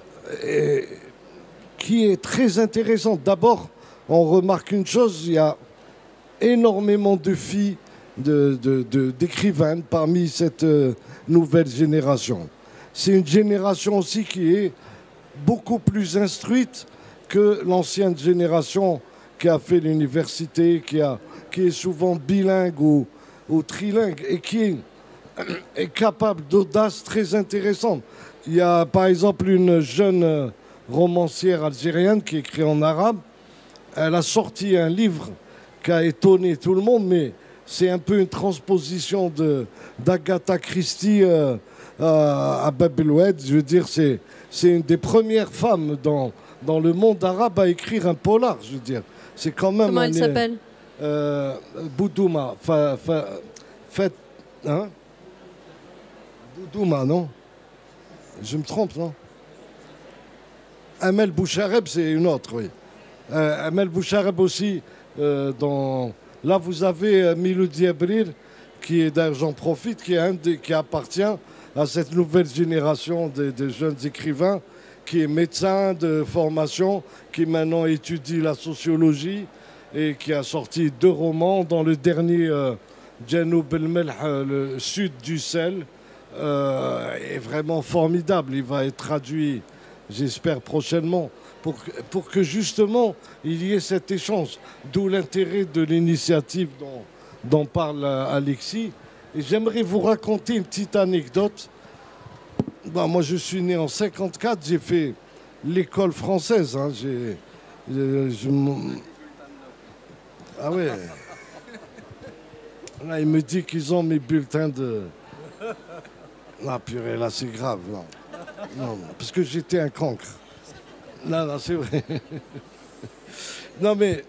qui est très intéressante. D'abord, on remarque une chose, il y a énormément de filles, d'écrivaines parmi cette nouvelle génération. C'est une génération aussi qui est beaucoup plus instruite que l'ancienne génération qui a fait l'université, qui est souvent bilingue ou trilingue et qui est capable d'audace très intéressante. Il y a par exemple une jeune romancière algérienne qui écrit en arabe. Elle a sorti un livre qui a étonné tout le monde, mais c'est un peu une transposition d'Agatha Christie à Bab el-Oued. Je veux dire, c'est une des premières femmes dans le monde arabe à écrire un polar. Je veux dire, c'est quand même. Comment elle s'appelle Boudouma. Hein Boudouma, non? Je me trompe, non? Amel Bouchareb, c'est une autre, oui. Amel Bouchareb aussi, là vous avez Miloudi Abril, qui est d'ailleurs, j'en profite, qui appartient à cette nouvelle génération de jeunes écrivains, qui est médecin de formation, qui maintenant étudie la sociologie et qui a sorti 2 romans, dans le dernier Djanoub el-Melh, le sud du sel, est vraiment formidable. Il va être traduit, j'espère, prochainement, pour que justement il y ait cet échange. D'où l'intérêt de l'initiative dont parle Alexis. Et j'aimerais vous raconter une petite anecdote. Bon, moi, je suis né en 54, j'ai fait l'école française. Hein. Ah ouais. Là, il me dit qu'ils ont mes bulletins de... Ah purée, là, c'est grave. Non, parce que j'étais un cancre. Non, c'est vrai. Non, mais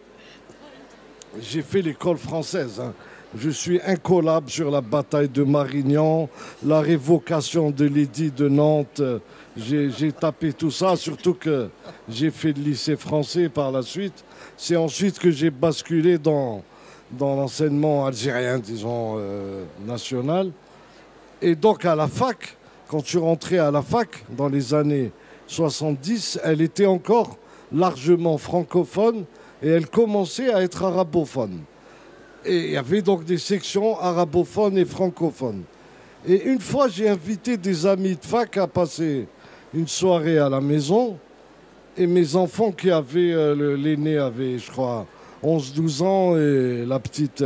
j'ai fait l'école française. Hein. Je suis incollable sur la bataille de Marignan, la révocation de l'édit de Nantes. J'ai tapé tout ça, surtout que j'ai fait le lycée français par la suite. C'est ensuite que j'ai basculé dans l'enseignement algérien, disons, national. Et donc à la fac, quand je suis rentré à la fac, dans les années 70, elle était encore largement francophone et elle commençait à être arabophone. Et il y avait donc des sections arabophones et francophones. Et une fois, j'ai invité des amis de fac à passer une soirée à la maison. Et mes enfants qui avaient, l'aîné avait, je crois, 11-12 ans et la petite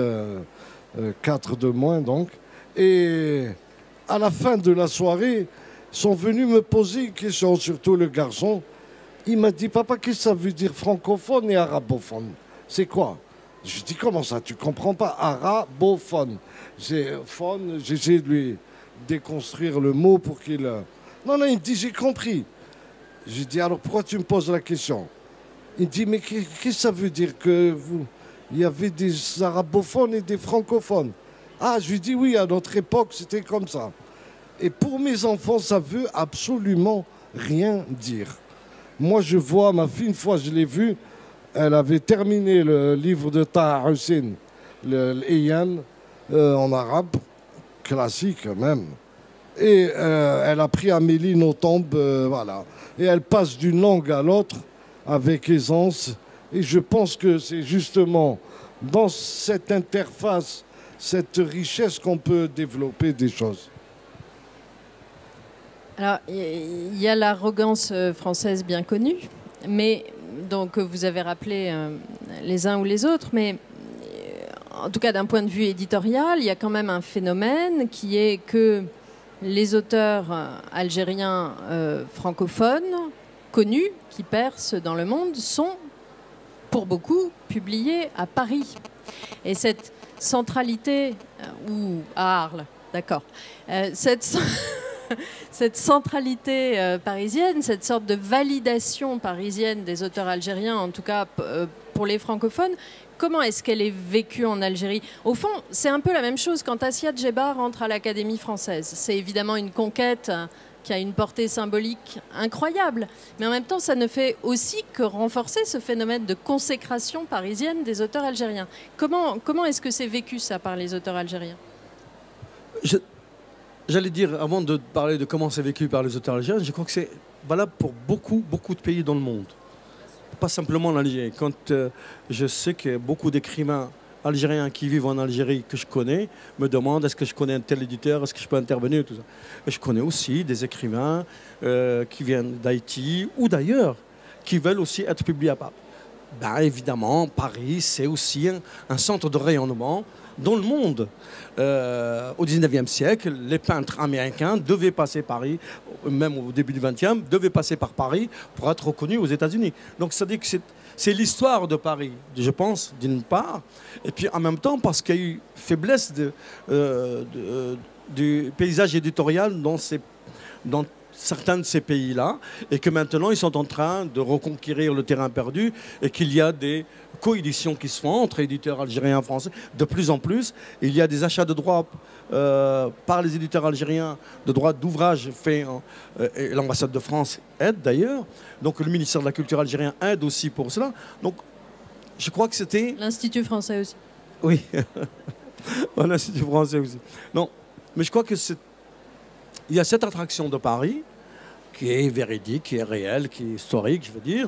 4 de moins, donc. Et à la fin de la soirée, sont venus me poser une question, surtout le garçon. Il m'a dit, papa, qu'est-ce que ça veut dire francophone et arabophone? C'est quoi? Je dis, comment ça, tu comprends pas? Arabophone. C'est phone, j'essaie de lui déconstruire le mot pour qu'il... Non, il me dit, j'ai compris. J'ai dit, alors pourquoi tu me poses la question? Il me dit, mais qu'est-ce que ça veut dire que il y avait des arabophones et des francophones? Ah, je lui dis, oui, à notre époque, c'était comme ça. Et pour mes enfants, ça veut absolument rien dire. Moi, je vois ma fille, une fois, je l'ai vue, elle avait terminé le livre de Taha Hussein, l'Eyan, en arabe, classique même. Et elle a pris Amélie Nothomb, voilà. Et elle passe d'une langue à l'autre avec aisance. Et je pense que c'est justement dans cette interface, cette richesse qu'on peut développer des choses. Alors, il y a l'arrogance française bien connue, mais donc vous avez rappelé les uns ou les autres, mais en tout cas d'un point de vue éditorial, il y a quand même un phénomène qui est que les auteurs algériens francophones connus, qui percent dans le monde, sont, pour beaucoup, publiés à Paris. Et cette centralité, ou à Arles, d'accord, cette centralité parisienne, cette sorte de validation parisienne des auteurs algériens, en tout cas pour les francophones, comment est-ce qu'elle est vécue en Algérie? Au fond, c'est un peu la même chose quand Assia Djeba rentre à l'Académie française. C'est évidemment une conquête qui a une portée symbolique incroyable, mais en même temps, ça ne fait aussi que renforcer ce phénomène de consécration parisienne des auteurs algériens. Comment est-ce que c'est vécu, ça, par les auteurs algériens? J'allais dire, avant de parler de comment c'est vécu par les auteurs algériens, je crois que c'est valable pour beaucoup de pays dans le monde. Pas simplement l'Algérie. Quand je sais que beaucoup d'écrivains algériens qui vivent en Algérie que je connais me demandent est-ce que je connais un tel éditeur, est-ce que je peux intervenir, tout ça. Et je connais aussi des écrivains qui viennent d'Haïti ou d'ailleurs, qui veulent aussi être publiés à Paris. Ben, évidemment, Paris, c'est aussi un centre de rayonnement dans le monde. Au 19e siècle, les peintres américains devaient passer Paris, même au début du 20e, devaient passer par Paris pour être reconnus aux États-Unis. Donc ça dit que c'est l'histoire de Paris, je pense, d'une part, et puis en même temps parce qu'il y a eu faiblesse du paysage éditorial dans certains de ces pays-là, et que maintenant ils sont en train de reconquérir le terrain perdu, et qu'il y a des coéditions qui se font entre éditeurs algériens et français. De plus en plus, il y a des achats de droits par les éditeurs algériens, de droits d'ouvrage faits, et l'ambassade de France aide d'ailleurs, donc le ministère de la Culture algérien aide aussi pour cela. Donc je crois que c'était... L'Institut français aussi. Oui, l'Institut français aussi. Non, mais je crois que il y a cette attraction de Paris qui est véridique, qui est réelle, qui est historique, je veux dire.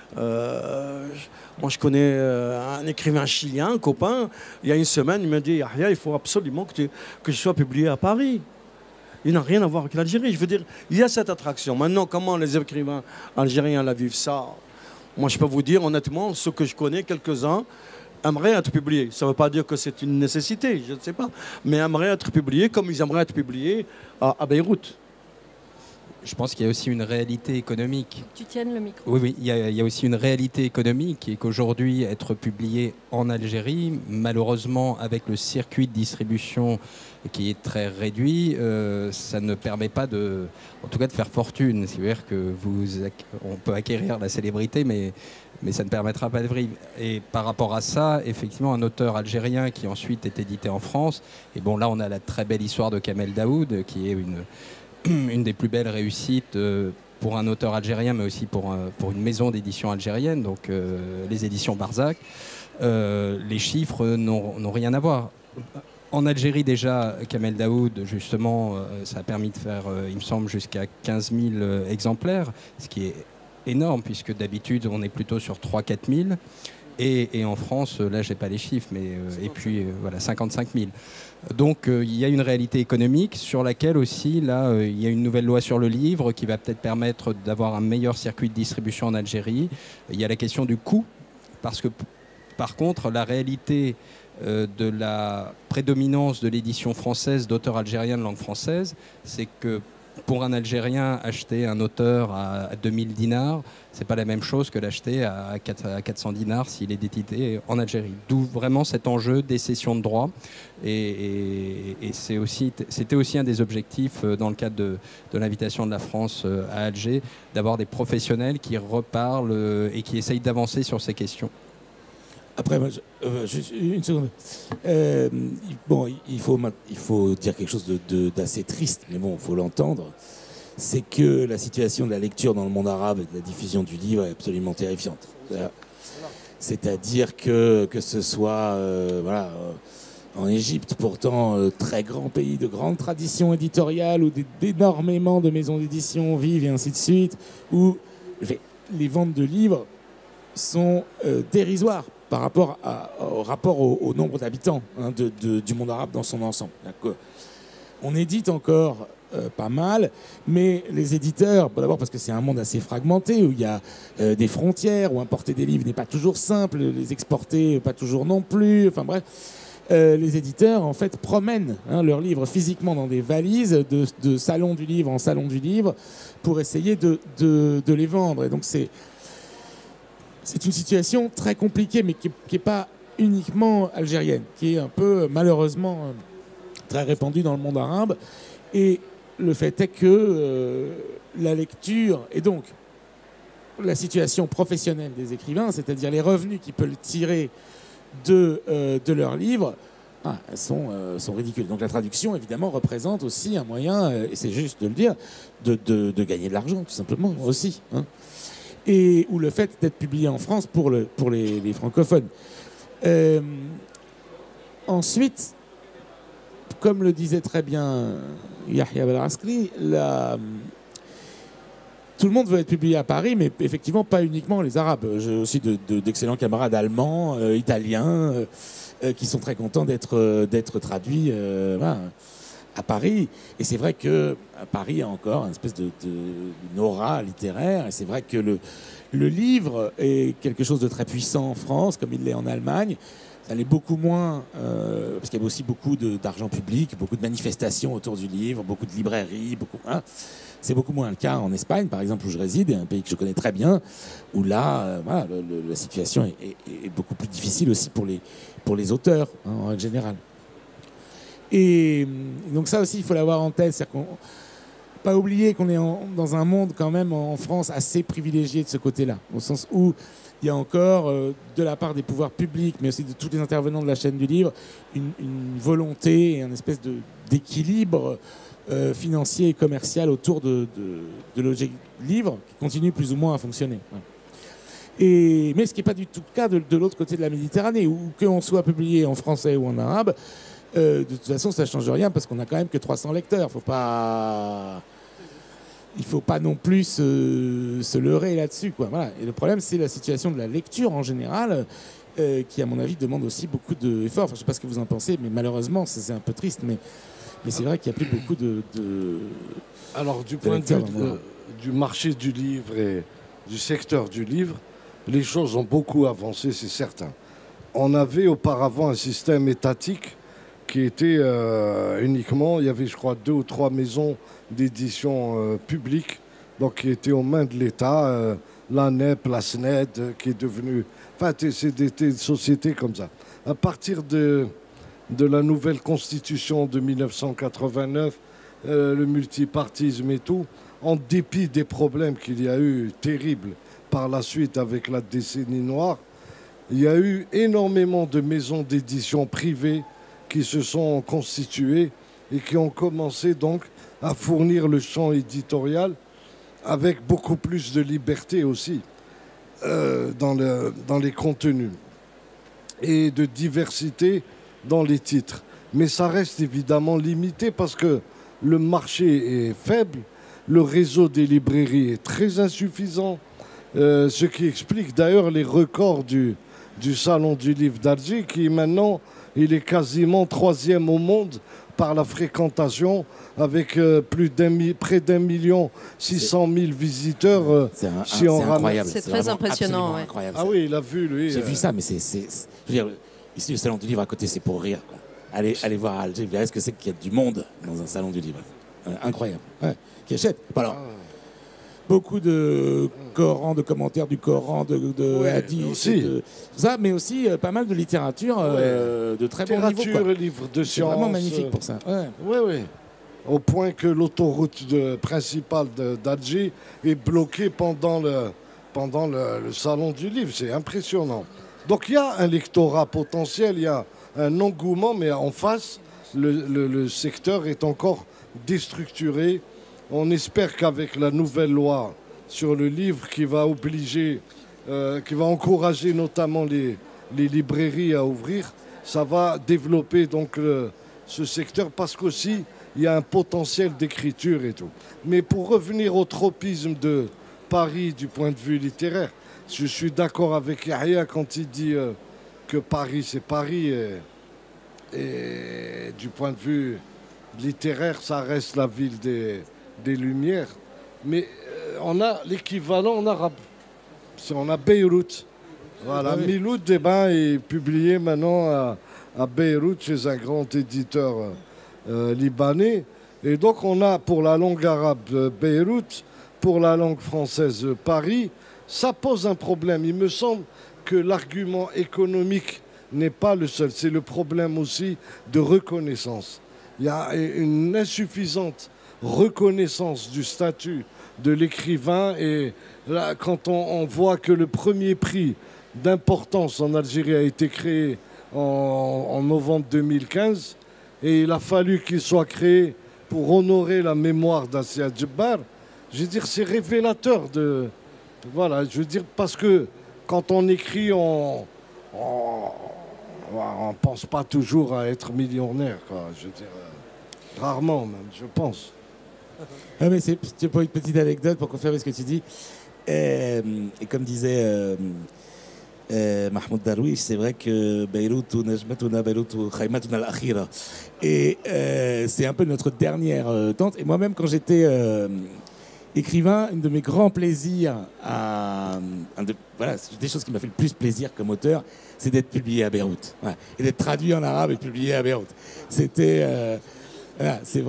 Moi, je connais un écrivain chilien, un copain. Il y a une semaine, il m'a dit « Yahya, il faut absolument que je sois publié à Paris ». Il n'a rien à voir avec l'Algérie. Je veux dire, il y a cette attraction. Maintenant, comment les écrivains algériens la vivent, ça, moi, je peux vous dire, honnêtement, ceux que je connais, quelques-uns, aimeraient être publiés. Ça ne veut pas dire que c'est une nécessité, je ne sais pas. Mais aimeraient être publiés comme ils aimeraient être publiés à Beyrouth. Je pense qu'il y a aussi une réalité économique. Tu tiennes le micro. Oui, il y a aussi une réalité économique et qu'aujourd'hui, être publié en Algérie, malheureusement, avec le circuit de distribution qui est très réduit, ça ne permet pas en tout cas de faire fortune. C'est-à-dire que on peut acquérir la célébrité, mais ça ne permettra pas de vivre. Et par rapport à ça, effectivement, un auteur algérien qui ensuite est édité en France, et bon, là, on a la très belle histoire de Kamel Daoud, qui est une des plus belles réussites pour un auteur algérien, mais aussi pour une maison d'édition algérienne, donc les éditions Barzac. Les chiffres n'ont rien à voir. En Algérie, déjà, Kamel Daoud, justement, ça a permis de faire, il me semble, jusqu'à 15 000 exemplaires, ce qui est énorme, puisque d'habitude, on est plutôt sur 3-4 000. Et en France, là, je n'ai pas les chiffres, mais et puis voilà, 55 000. Donc il y a une réalité économique sur laquelle aussi, là, il y a une nouvelle loi sur le livre qui va peut-être permettre d'avoir un meilleur circuit de distribution en Algérie. Il y a la question du coût, parce que par contre, la réalité de la prédominance de l'édition française d'auteurs algériens de langue française, c'est que pour un Algérien, acheter un auteur à 2000 dinars, c'est pas la même chose que l'acheter à 400 dinars s'il est édité en Algérie. D'où vraiment cet enjeu des cessions de droits. Et c'était aussi un des objectifs dans le cadre de l'invitation de la France à Alger, d'avoir des professionnels qui reparlent et qui essayent d'avancer sur ces questions. Après, juste une seconde. Bon, il faut dire quelque chose d'assez triste, mais bon, il faut l'entendre. C'est que la situation de la lecture dans le monde arabe et de la diffusion du livre est absolument terrifiante. C'est-à-dire que ce soit en Égypte, pourtant très grand pays de grande tradition éditoriale, où énormément de maisons d'édition vivent et ainsi de suite, où les ventes de livres sont dérisoires par rapport au nombre d'habitants du monde arabe dans son ensemble. On édite encore pas mal, mais les éditeurs, d'abord parce que c'est un monde assez fragmenté, où il y a des frontières, où importer des livres n'est pas toujours simple, les exporter pas toujours non plus, enfin bref. les éditeurs en fait promènent leurs livres physiquement dans des valises de salon du livre en salon du livre pour essayer de les vendre. Et donc c'est une situation très compliquée, mais qui n'est pas uniquement algérienne, qui est un peu malheureusement très répandue dans le monde arabe. Et le fait est que la lecture et donc la situation professionnelle des écrivains, c'est-à-dire les revenus qu'ils peuvent tirer de leurs livres, sont ridicules. Donc la traduction, évidemment, représente aussi un moyen, et c'est juste de le dire, de gagner de l'argent, tout simplement, aussi. Et, ou le fait d'être publié en France pour les francophones. Ensuite, comme le disait très bien Yahya Bel-Askri, tout le monde veut être publié à Paris, mais effectivement pas uniquement les Arabes. J'ai aussi d'excellents camarades allemands, italiens, qui sont très contents d'être traduits à Paris. Et c'est vrai qu'à Paris, il y a encore une espèce d'une aura littéraire. Et c'est vrai que le livre est quelque chose de très puissant en France, comme il l'est en Allemagne. Ça l'est beaucoup moins, parce qu'il y a aussi beaucoup d'argent public, beaucoup de manifestations autour du livre, beaucoup de librairies, c'est beaucoup moins le cas en Espagne, par exemple, où je réside, un pays que je connais très bien, où là, la situation est beaucoup plus difficile aussi pour les auteurs, en règle générale. Et donc ça aussi, il faut l'avoir en tête, c'est-à-dire qu'on pas oublier qu'on est dans un monde quand même en France assez privilégié de ce côté-là, au sens où il y a encore, de la part des pouvoirs publics, mais aussi de tous les intervenants de la chaîne du livre, une volonté et une espèce d'équilibre financier et commercial autour de l'objet livre qui continue plus ou moins à fonctionner. Mais ce qui n'est pas du tout le cas de l'autre côté de la Méditerranée, où qu'on soit publié en français ou en arabe, de toute façon ça ne change rien parce qu'on n'a quand même que 300 lecteurs. Il ne faut pas non plus se leurrer là-dessus, quoi. Voilà. Et le problème, c'est la situation de la lecture en général, qui, à mon avis, demande aussi beaucoup d'efforts. Enfin, je ne sais pas ce que vous en pensez, mais malheureusement, c'est un peu triste. Mais c'est vrai qu'il n'y a plus beaucoup de Alors, du point de vue du marché du livre et du secteur du livre, les choses ont beaucoup avancé, c'est certain. On avait auparavant un système étatique qui était uniquement, il y avait, je crois, 2 ou 3 maisons d'édition publiques, donc qui étaient aux mains de l'État, la NEP, la SNED, qui est devenue... Enfin, c'était des sociétés comme ça. À partir de la nouvelle constitution de 1989, le multipartisme et tout, en dépit des problèmes qu'il y a eu terribles par la suite avec la décennie noire, il y a eu énormément de maisons d'édition privées qui se sont constituées et qui ont commencé donc à fournir le champ éditorial avec beaucoup plus de liberté aussi dans les contenus et de diversité dans les titres. Mais ça reste évidemment limité parce que le marché est faible, le réseau des librairies est très insuffisant, ce qui explique d'ailleurs les records du Salon du Livre d'Alger qui maintenant il est quasiment 3e au monde par la fréquentation avec près d'1 600 000 visiteurs. C'est incroyable. C'est très impressionnant. Ouais. Incroyable, ah oui, il a vu, lui. J'ai vu ça, mais je veux dire, ici, le Salon du Livre à côté, c'est pour rire, quoi. Allez voir à Alger, vous verrez ce que c'est qu'il y a du monde dans un Salon du Livre. Incroyable. Ouais. Qui achète. Alors, beaucoup de Coran, de commentaires du Coran, de hadiths, tout ça, mais aussi pas mal de littérature de très bon niveau. Littérature, livres de sciences. C'est vraiment magnifique pour ça. Oui. Au point que l'autoroute principale d'Alger est bloquée pendant le Salon du Livre. C'est impressionnant. Donc il y a un lectorat potentiel, il y a un engouement, mais en face, le secteur est encore déstructuré. On espère qu'avec la nouvelle loi sur le livre qui va encourager notamment les librairies à ouvrir, ça va développer donc ce secteur parce qu'aussi il y a un potentiel d'écriture et tout. Mais pour revenir au tropisme de Paris du point de vue littéraire, je suis d'accord avec Yahya quand il dit que Paris c'est Paris et du point de vue littéraire ça reste la ville des Lumières, mais on a l'équivalent en arabe. On a Beyrouth. Voilà, Miloud est publié maintenant à Beyrouth chez un grand éditeur libanais. Et donc on a pour la langue arabe Beyrouth, pour la langue française Paris. Ça pose un problème. Il me semble que l'argument économique n'est pas le seul. C'est le problème aussi de reconnaissance. Il y a une insuffisante reconnaissance du statut de l'écrivain. Et là, quand on voit que le premier prix d'importance en Algérie a été créé en novembre 2015, et il a fallu qu'il soit créé pour honorer la mémoire d'Assia Djebbar, je veux dire, c'est révélateur de... Voilà, je veux dire, parce que quand on écrit, on pense pas toujours à être millionnaire, quoi. Je veux dire, rarement même, je pense. Ah, mais c'est pour une petite anecdote pour confirmer ce que tu dis. Et comme disait Mahmoud Darwish, c'est vrai que Beyrouth ou Najmatuna, Beyrouth ou Khaymatuna al-Akhira. Et c'est un peu notre dernière tente. Et moi-même, quand j'étais écrivain, un de mes grands plaisirs, voilà, c'est des choses qui m'a fait le plus plaisir comme auteur, c'est d'être publié à Beyrouth. Voilà. Et d'être traduit en arabe et publié à Beyrouth. C'était... voilà, c'est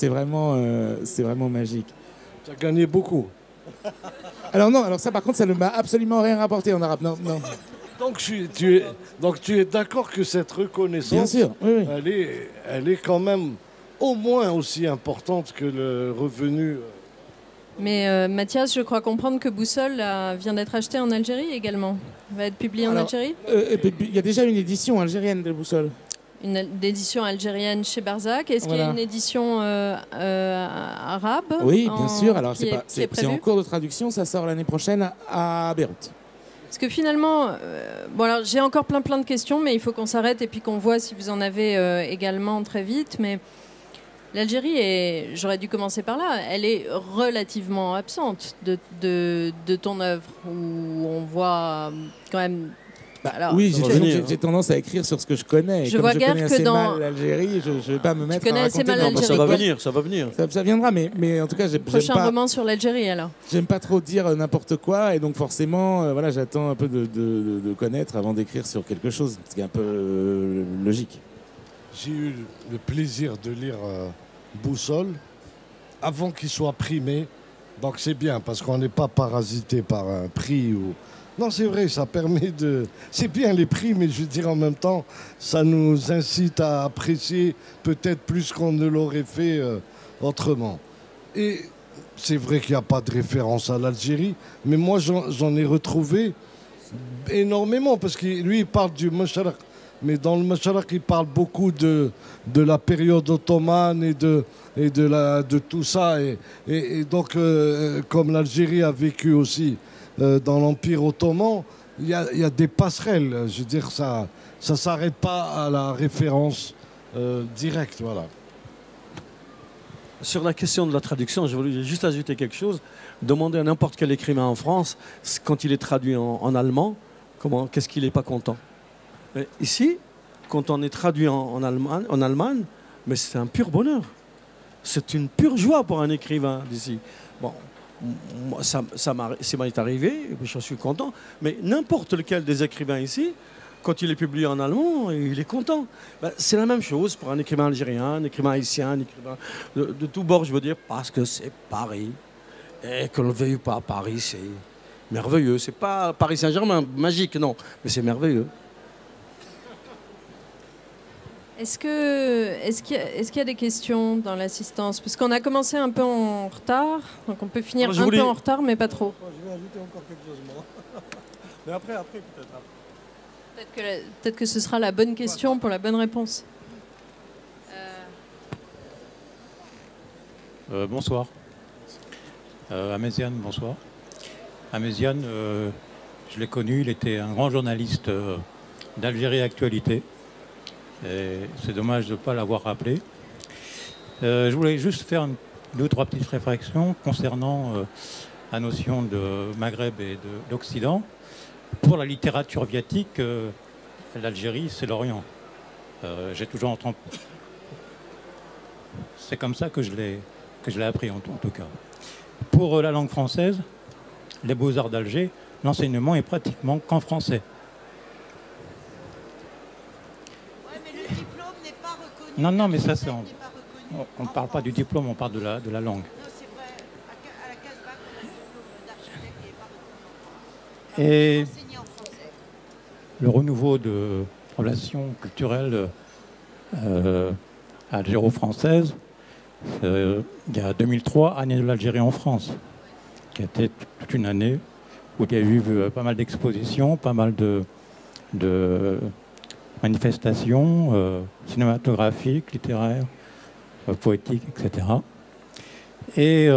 vraiment magique. Tu as gagné beaucoup. Alors non, alors ça par contre, ça ne m'a absolument rien rapporté en arabe. Non, non. Donc tu es d'accord que cette reconnaissance, bien sûr, oui, oui. Elle est quand même au moins aussi importante que le revenu. Mais Mathias, je crois comprendre que Boussole vient d'être acheté en Algérie également. Va être publié en Algérie. Il y a déjà une édition algérienne de Boussole. Une édition algérienne chez Barzac. Est-ce qu'il y a une édition arabe? Oui, bien sûr. Alors c'est en cours de traduction. Ça sort l'année prochaine à Beyrouth. Parce que finalement, bon alors j'ai encore plein de questions, mais il faut qu'on s'arrête et puis qu'on voit si vous en avez également très vite. Mais l'Algérie est, j'aurais dû commencer par là, elle est relativement absente de ton œuvre, où on voit quand même... Alors, oui, j'ai tendance à écrire sur ce que je connais. Et je comme vois je connais assez mal l'Algérie, je ne vais pas me mettre à raconter... Ça va venir, ça va venir. Ça viendra, mais en tout cas... Prochain roman sur l'Algérie, alors. J'aime pas trop dire n'importe quoi, et donc forcément, voilà, j'attends un peu de connaître avant d'écrire sur quelque chose, ce qui est un peu logique. J'ai eu le plaisir de lire Boussole avant qu'il soit primé, donc c'est bien, parce qu'on n'est pas parasité par un prix ou... Non, c'est vrai, ça permet de... C'est bien les prix, mais je veux dire en même temps, ça nous incite à apprécier peut-être plus qu'on ne l'aurait fait autrement. Et c'est vrai qu'il n'y a pas de référence à l'Algérie, mais moi j'en ai retrouvé énormément, parce que lui il parle du Masharaq, mais dans le Masharaq il parle beaucoup de la période ottomane et de tout ça. Et donc, comme l'Algérie a vécu aussi dans l'Empire ottoman, il y a des passerelles. Je veux dire, ça ne s'arrête pas à la référence directe. Voilà. Sur la question de la traduction, je voulais juste ajouter quelque chose. Demandez à n'importe quel écrivain en France, quand il est traduit en allemand, qu'est-ce qu'il n'est pas content. Mais ici, quand on est traduit en Allemagne, mais c'est un pur bonheur. C'est une pure joie pour un écrivain d'ici. Bon, ça m'est arrivé, je suis content, mais n'importe lequel des écrivains ici, quand il est publié en allemand, il est content. Ben, c'est la même chose pour un écrivain algérien, un écrivain haïtien, un écrivain de tous bords, je veux dire, parce que c'est Paris. Et qu'on ne le veuille pas, Paris, c'est merveilleux. C'est pas Paris Saint-Germain, magique, non, mais c'est merveilleux. Est-ce qu'il y a des questions dans l'assistance? Parce qu'on a commencé un peu en retard, donc on peut finir un peu en retard, mais pas trop. Je vais ajouter encore quelque chose, moi. Mais après peut-être. Peut-être que ce sera la bonne question pour la bonne réponse. Bonsoir. Améziane, bonsoir. Améziane, je l'ai connu, il était un grand journaliste d'Algérie Actualité. C'est dommage de ne pas l'avoir rappelé. Je voulais juste faire deux ou trois petites réflexions concernant la notion de Maghreb et d'Occident. Pour la littérature viatique, l'Algérie, c'est l'Orient. J'ai toujours entendu... C'est comme ça que je l'ai appris en tout cas. Pour la langue française, les Beaux-Arts d'Alger, l'enseignement est pratiquement qu'en français. Non, non, mais ça, c'est... On ne parle pas du diplôme, on parle de la langue. Et le renouveau de relations culturelles algéro-françaises, il y a 2003, année de l'Algérie en France, qui a été toute une année où il y a eu pas mal d'expositions, pas mal de manifestations cinématographiques, littéraires, poétiques, etc. Et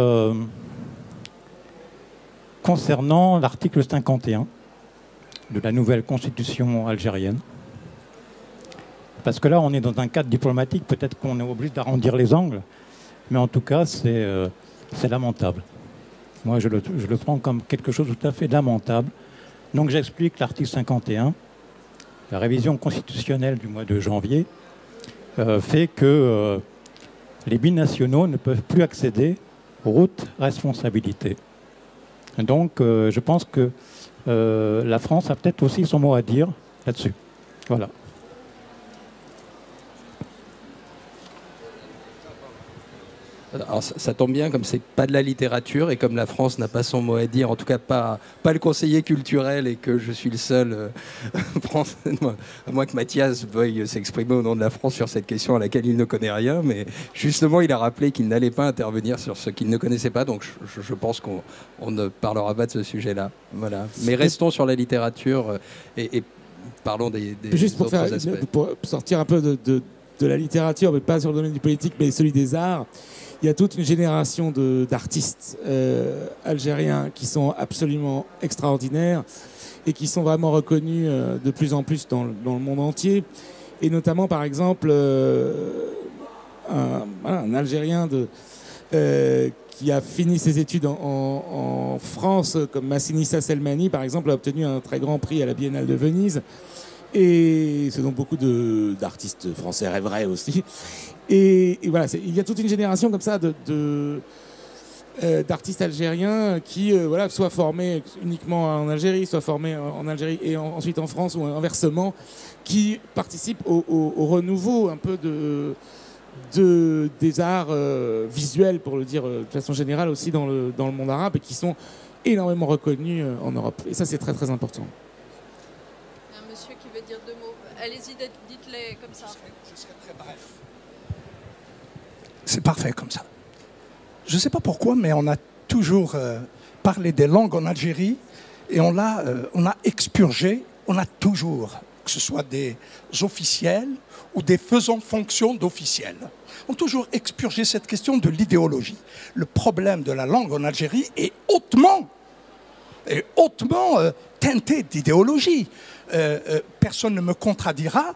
concernant l'article 51 de la nouvelle constitution algérienne, parce que là, on est dans un cadre diplomatique, peut-être qu'on est obligé d'arrondir les angles, mais en tout cas, c'est lamentable. Moi, je le prends comme quelque chose de tout à fait lamentable. Donc, j'explique l'article 51, la révision constitutionnelle du mois de janvier, fait que les binationaux ne peuvent plus accéder aux hautes responsabilités. Donc, je pense que la France a peut-être aussi son mot à dire là-dessus. Voilà. Alors ça tombe bien, comme c'est pas de la littérature et comme la France n'a pas son mot à dire, en tout cas pas le conseiller culturel et que je suis le seul, à moins que Mathias veuille s'exprimer au nom de la France sur cette question à laquelle il ne connaît rien, mais justement il a rappelé qu'il n'allait pas intervenir sur ce qu'il ne connaissait pas, donc je pense qu'on ne parlera pas de ce sujet-là. Voilà. Mais restons sur la littérature et parlons des juste pour autres aspects. Pour sortir un peu de la littérature, mais pas sur le domaine du politique, mais celui des arts. Il y a toute une génération d'artistes algériens qui sont absolument extraordinaires et qui sont vraiment reconnus de plus en plus dans le monde entier. Et notamment, par exemple, un Algérien qui a fini ses études en France, comme Massinissa Selmani, par exemple, a obtenu un très grand prix à la Biennale de Venise. Et ce dont beaucoup d'artistes français rêveraient aussi. Et voilà, il y a toute une génération comme ça d'artistes algériens qui voilà, soient formés uniquement en Algérie, soient formés en Algérie et ensuite en France ou inversement, qui participent au renouveau un peu des arts visuels, pour le dire de façon générale aussi dans le monde arabe, et qui sont énormément reconnus en Europe. Et ça, c'est très très important. Un monsieur qui veut dire deux mots. Allez-y, dites-les comme ça. Ce serait très bref. C'est parfait comme ça. Je ne sais pas pourquoi, mais on a toujours parlé des langues en Algérie et on a expurgé, on a toujours, que ce soit des officiels ou des faisant fonction d'officiels, on a toujours expurgé cette question de l'idéologie. Le problème de la langue en Algérie est hautement teinté d'idéologie. Personne ne me contredira,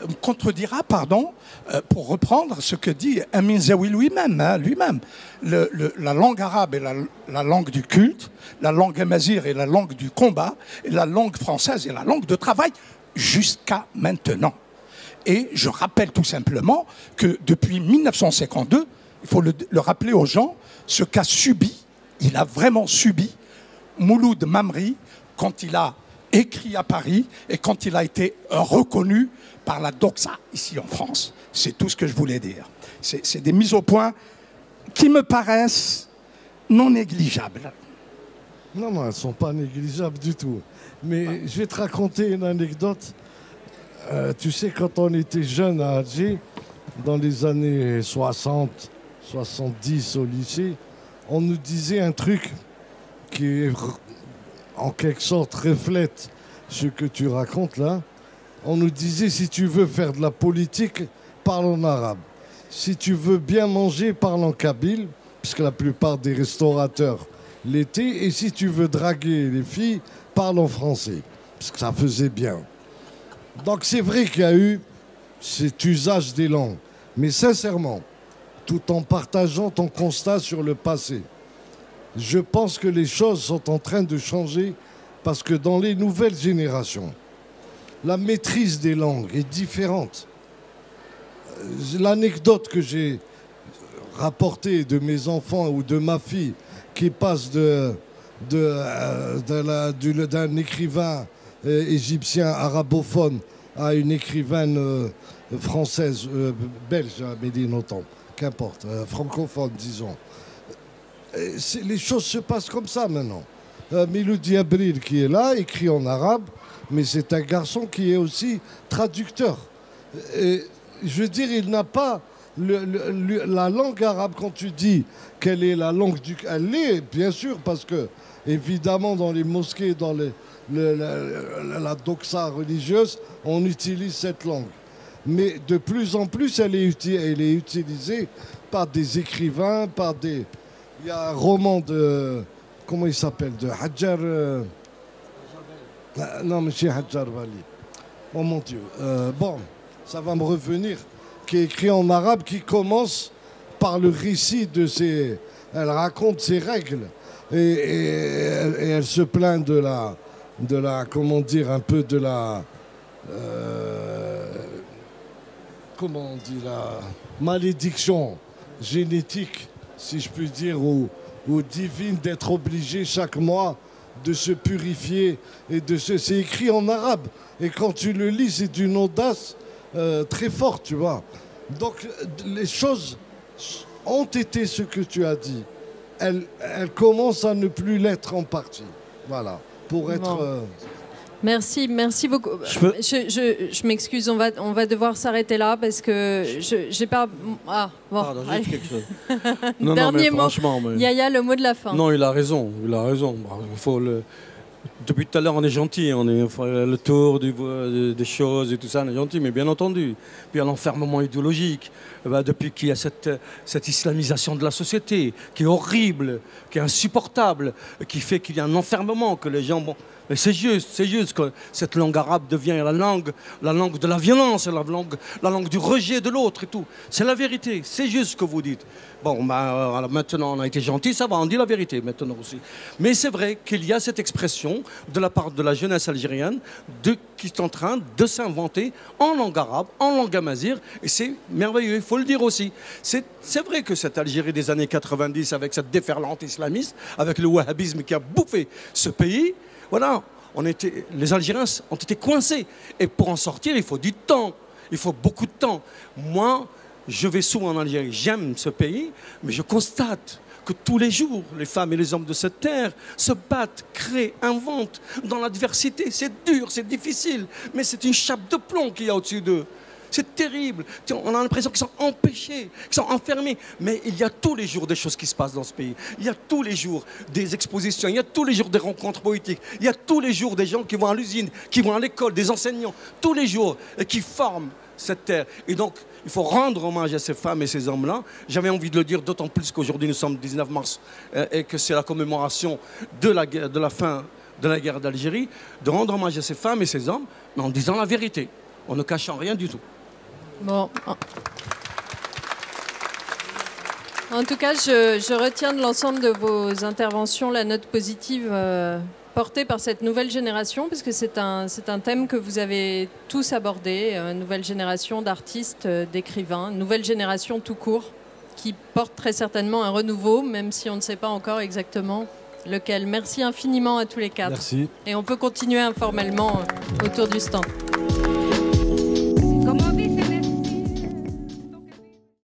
pour reprendre ce que dit Amin Zawi lui-même. La langue arabe est la langue du culte, la langue amazigh est la langue du combat, et la langue française est la langue de travail jusqu'à maintenant. Et je rappelle tout simplement que depuis 1952, il faut le rappeler aux gens, ce qu'a subi, il a vraiment subi Mouloud Mamri quand il a écrit à Paris et quand il a été reconnu par la Doxa ici en France. C'est tout ce que je voulais dire. C'est des mises au point qui me paraissent non négligeables. Non, elles ne sont pas négligeables du tout. Mais je vais te raconter une anecdote. Tu sais, quand on était jeune à Alger, dans les années 60, 70 au lycée, on nous disait un truc qui, en quelque sorte, reflète ce que tu racontes là. On nous disait, si tu veux faire de la politique, parle en arabe. Si tu veux bien manger, parle en kabyle, puisque la plupart des restaurateurs l'étaient. Et si tu veux draguer les filles, parle en français, parce que ça faisait bien. Donc c'est vrai qu'il y a eu cet usage des langues. Mais sincèrement, tout en partageant ton constat sur le passé, je pense que les choses sont en train de changer parce que dans les nouvelles générations, la maîtrise des langues est différente. L'anecdote que j'ai rapportée de mes enfants ou de ma fille qui passe d'un écrivain égyptien arabophone à une écrivaine française, belge à Médine autant, qu'importe, francophone disons. Les choses se passent comme ça maintenant. Miloudi Abril qui est là, écrit en arabe, mais c'est un garçon qui est aussi traducteur. Et, je veux dire, il n'a pas la langue arabe, quand tu dis quelle est la langue du... Elle l'est, bien sûr, parce que, évidemment, dans les mosquées, dans la doxa religieuse, on utilise cette langue. Mais de plus en plus, elle est utilisée par des écrivains, par des... Il y a un roman de... Comment il s'appelle? De Hadjar... Non, monsieur Hadjar Wali. Oh mon Dieu. Bon, ça va me revenir. Qui est écrit en arabe, qui commence par le récit de ses... Elle raconte ses règles. Et elle se plaint de la... Comment dire? Un peu de la... comment on dit? La malédiction génétique, si je puis dire, ou divine, d'être obligé chaque mois de se purifier et de se... C'est écrit en arabe. Et quand tu le lis, c'est d'une audace très forte, tu vois. Donc les choses ont été ce que tu as dit. Elles commencent à ne plus l'être en partie. Voilà. Pour être... Bon. Merci beaucoup. Je m'excuse, on va devoir s'arrêter là parce que j'ai pas... Ah, bon. Pardon, j'ai dit quelque chose. Dernier mot. Mais... Yaya, le mot de la fin. Non, il a raison. Il faut le... Depuis tout à l'heure, on est gentil, on fait le tour des choses et tout ça, on est gentil, mais bien entendu. Puis il y a l'enfermement idéologique, depuis qu'il y a cette islamisation de la société, qui est horrible, qui est insupportable, qui fait qu'il y a un enfermement, que les gens... Bon, mais c'est juste que cette langue arabe devient la langue de la violence, la langue du rejet de l'autre et tout. C'est la vérité, c'est juste ce que vous dites. Bon, maintenant on a été gentil, ça va, on dit la vérité maintenant aussi. Mais c'est vrai qu'il y a cette expression de la part de la jeunesse algérienne qui est en train de s'inventer en langue arabe, en langue amazigh, et c'est merveilleux, il faut le dire aussi. C'est vrai que cette Algérie des années 90, avec cette déferlante islamiste, avec le wahhabisme qui a bouffé ce pays, voilà, les Algériens ont été coincés. Et pour en sortir, il faut du temps. Il faut beaucoup de temps. Moi, je vais souvent en Algérie. J'aime ce pays, mais je constate que tous les jours, les femmes et les hommes de cette terre se battent, créent, inventent dans l'adversité. C'est dur, c'est difficile, mais c'est une chape de plomb qu'il y a au-dessus d'eux. C'est terrible. On a l'impression qu'ils sont empêchés, qu'ils sont enfermés. Mais il y a tous les jours des choses qui se passent dans ce pays. Il y a tous les jours des expositions. Il y a tous les jours des rencontres politiques. Il y a tous les jours des gens qui vont à l'usine, qui vont à l'école, des enseignants. Tous les jours, et qui forment cette terre. Et donc, il faut rendre hommage à ces femmes et ces hommes-là. J'avais envie de le dire, d'autant plus qu'aujourd'hui, nous sommes le 19 mars et que c'est la commémoration de la fin de la guerre d'Algérie, de rendre hommage à ces femmes et ces hommes, mais en disant la vérité, en ne cachant rien du tout. Bon. En tout cas, je retiens de l'ensemble de vos interventions la note positive portée par cette nouvelle génération, parce que c'est un thème que vous avez tous abordé, une nouvelle génération d'artistes, d'écrivains, une nouvelle génération tout court, qui porte très certainement un renouveau, même si on ne sait pas encore exactement lequel. Merci infiniment à tous les quatre. Merci. Et on peut continuer informellement autour du stand.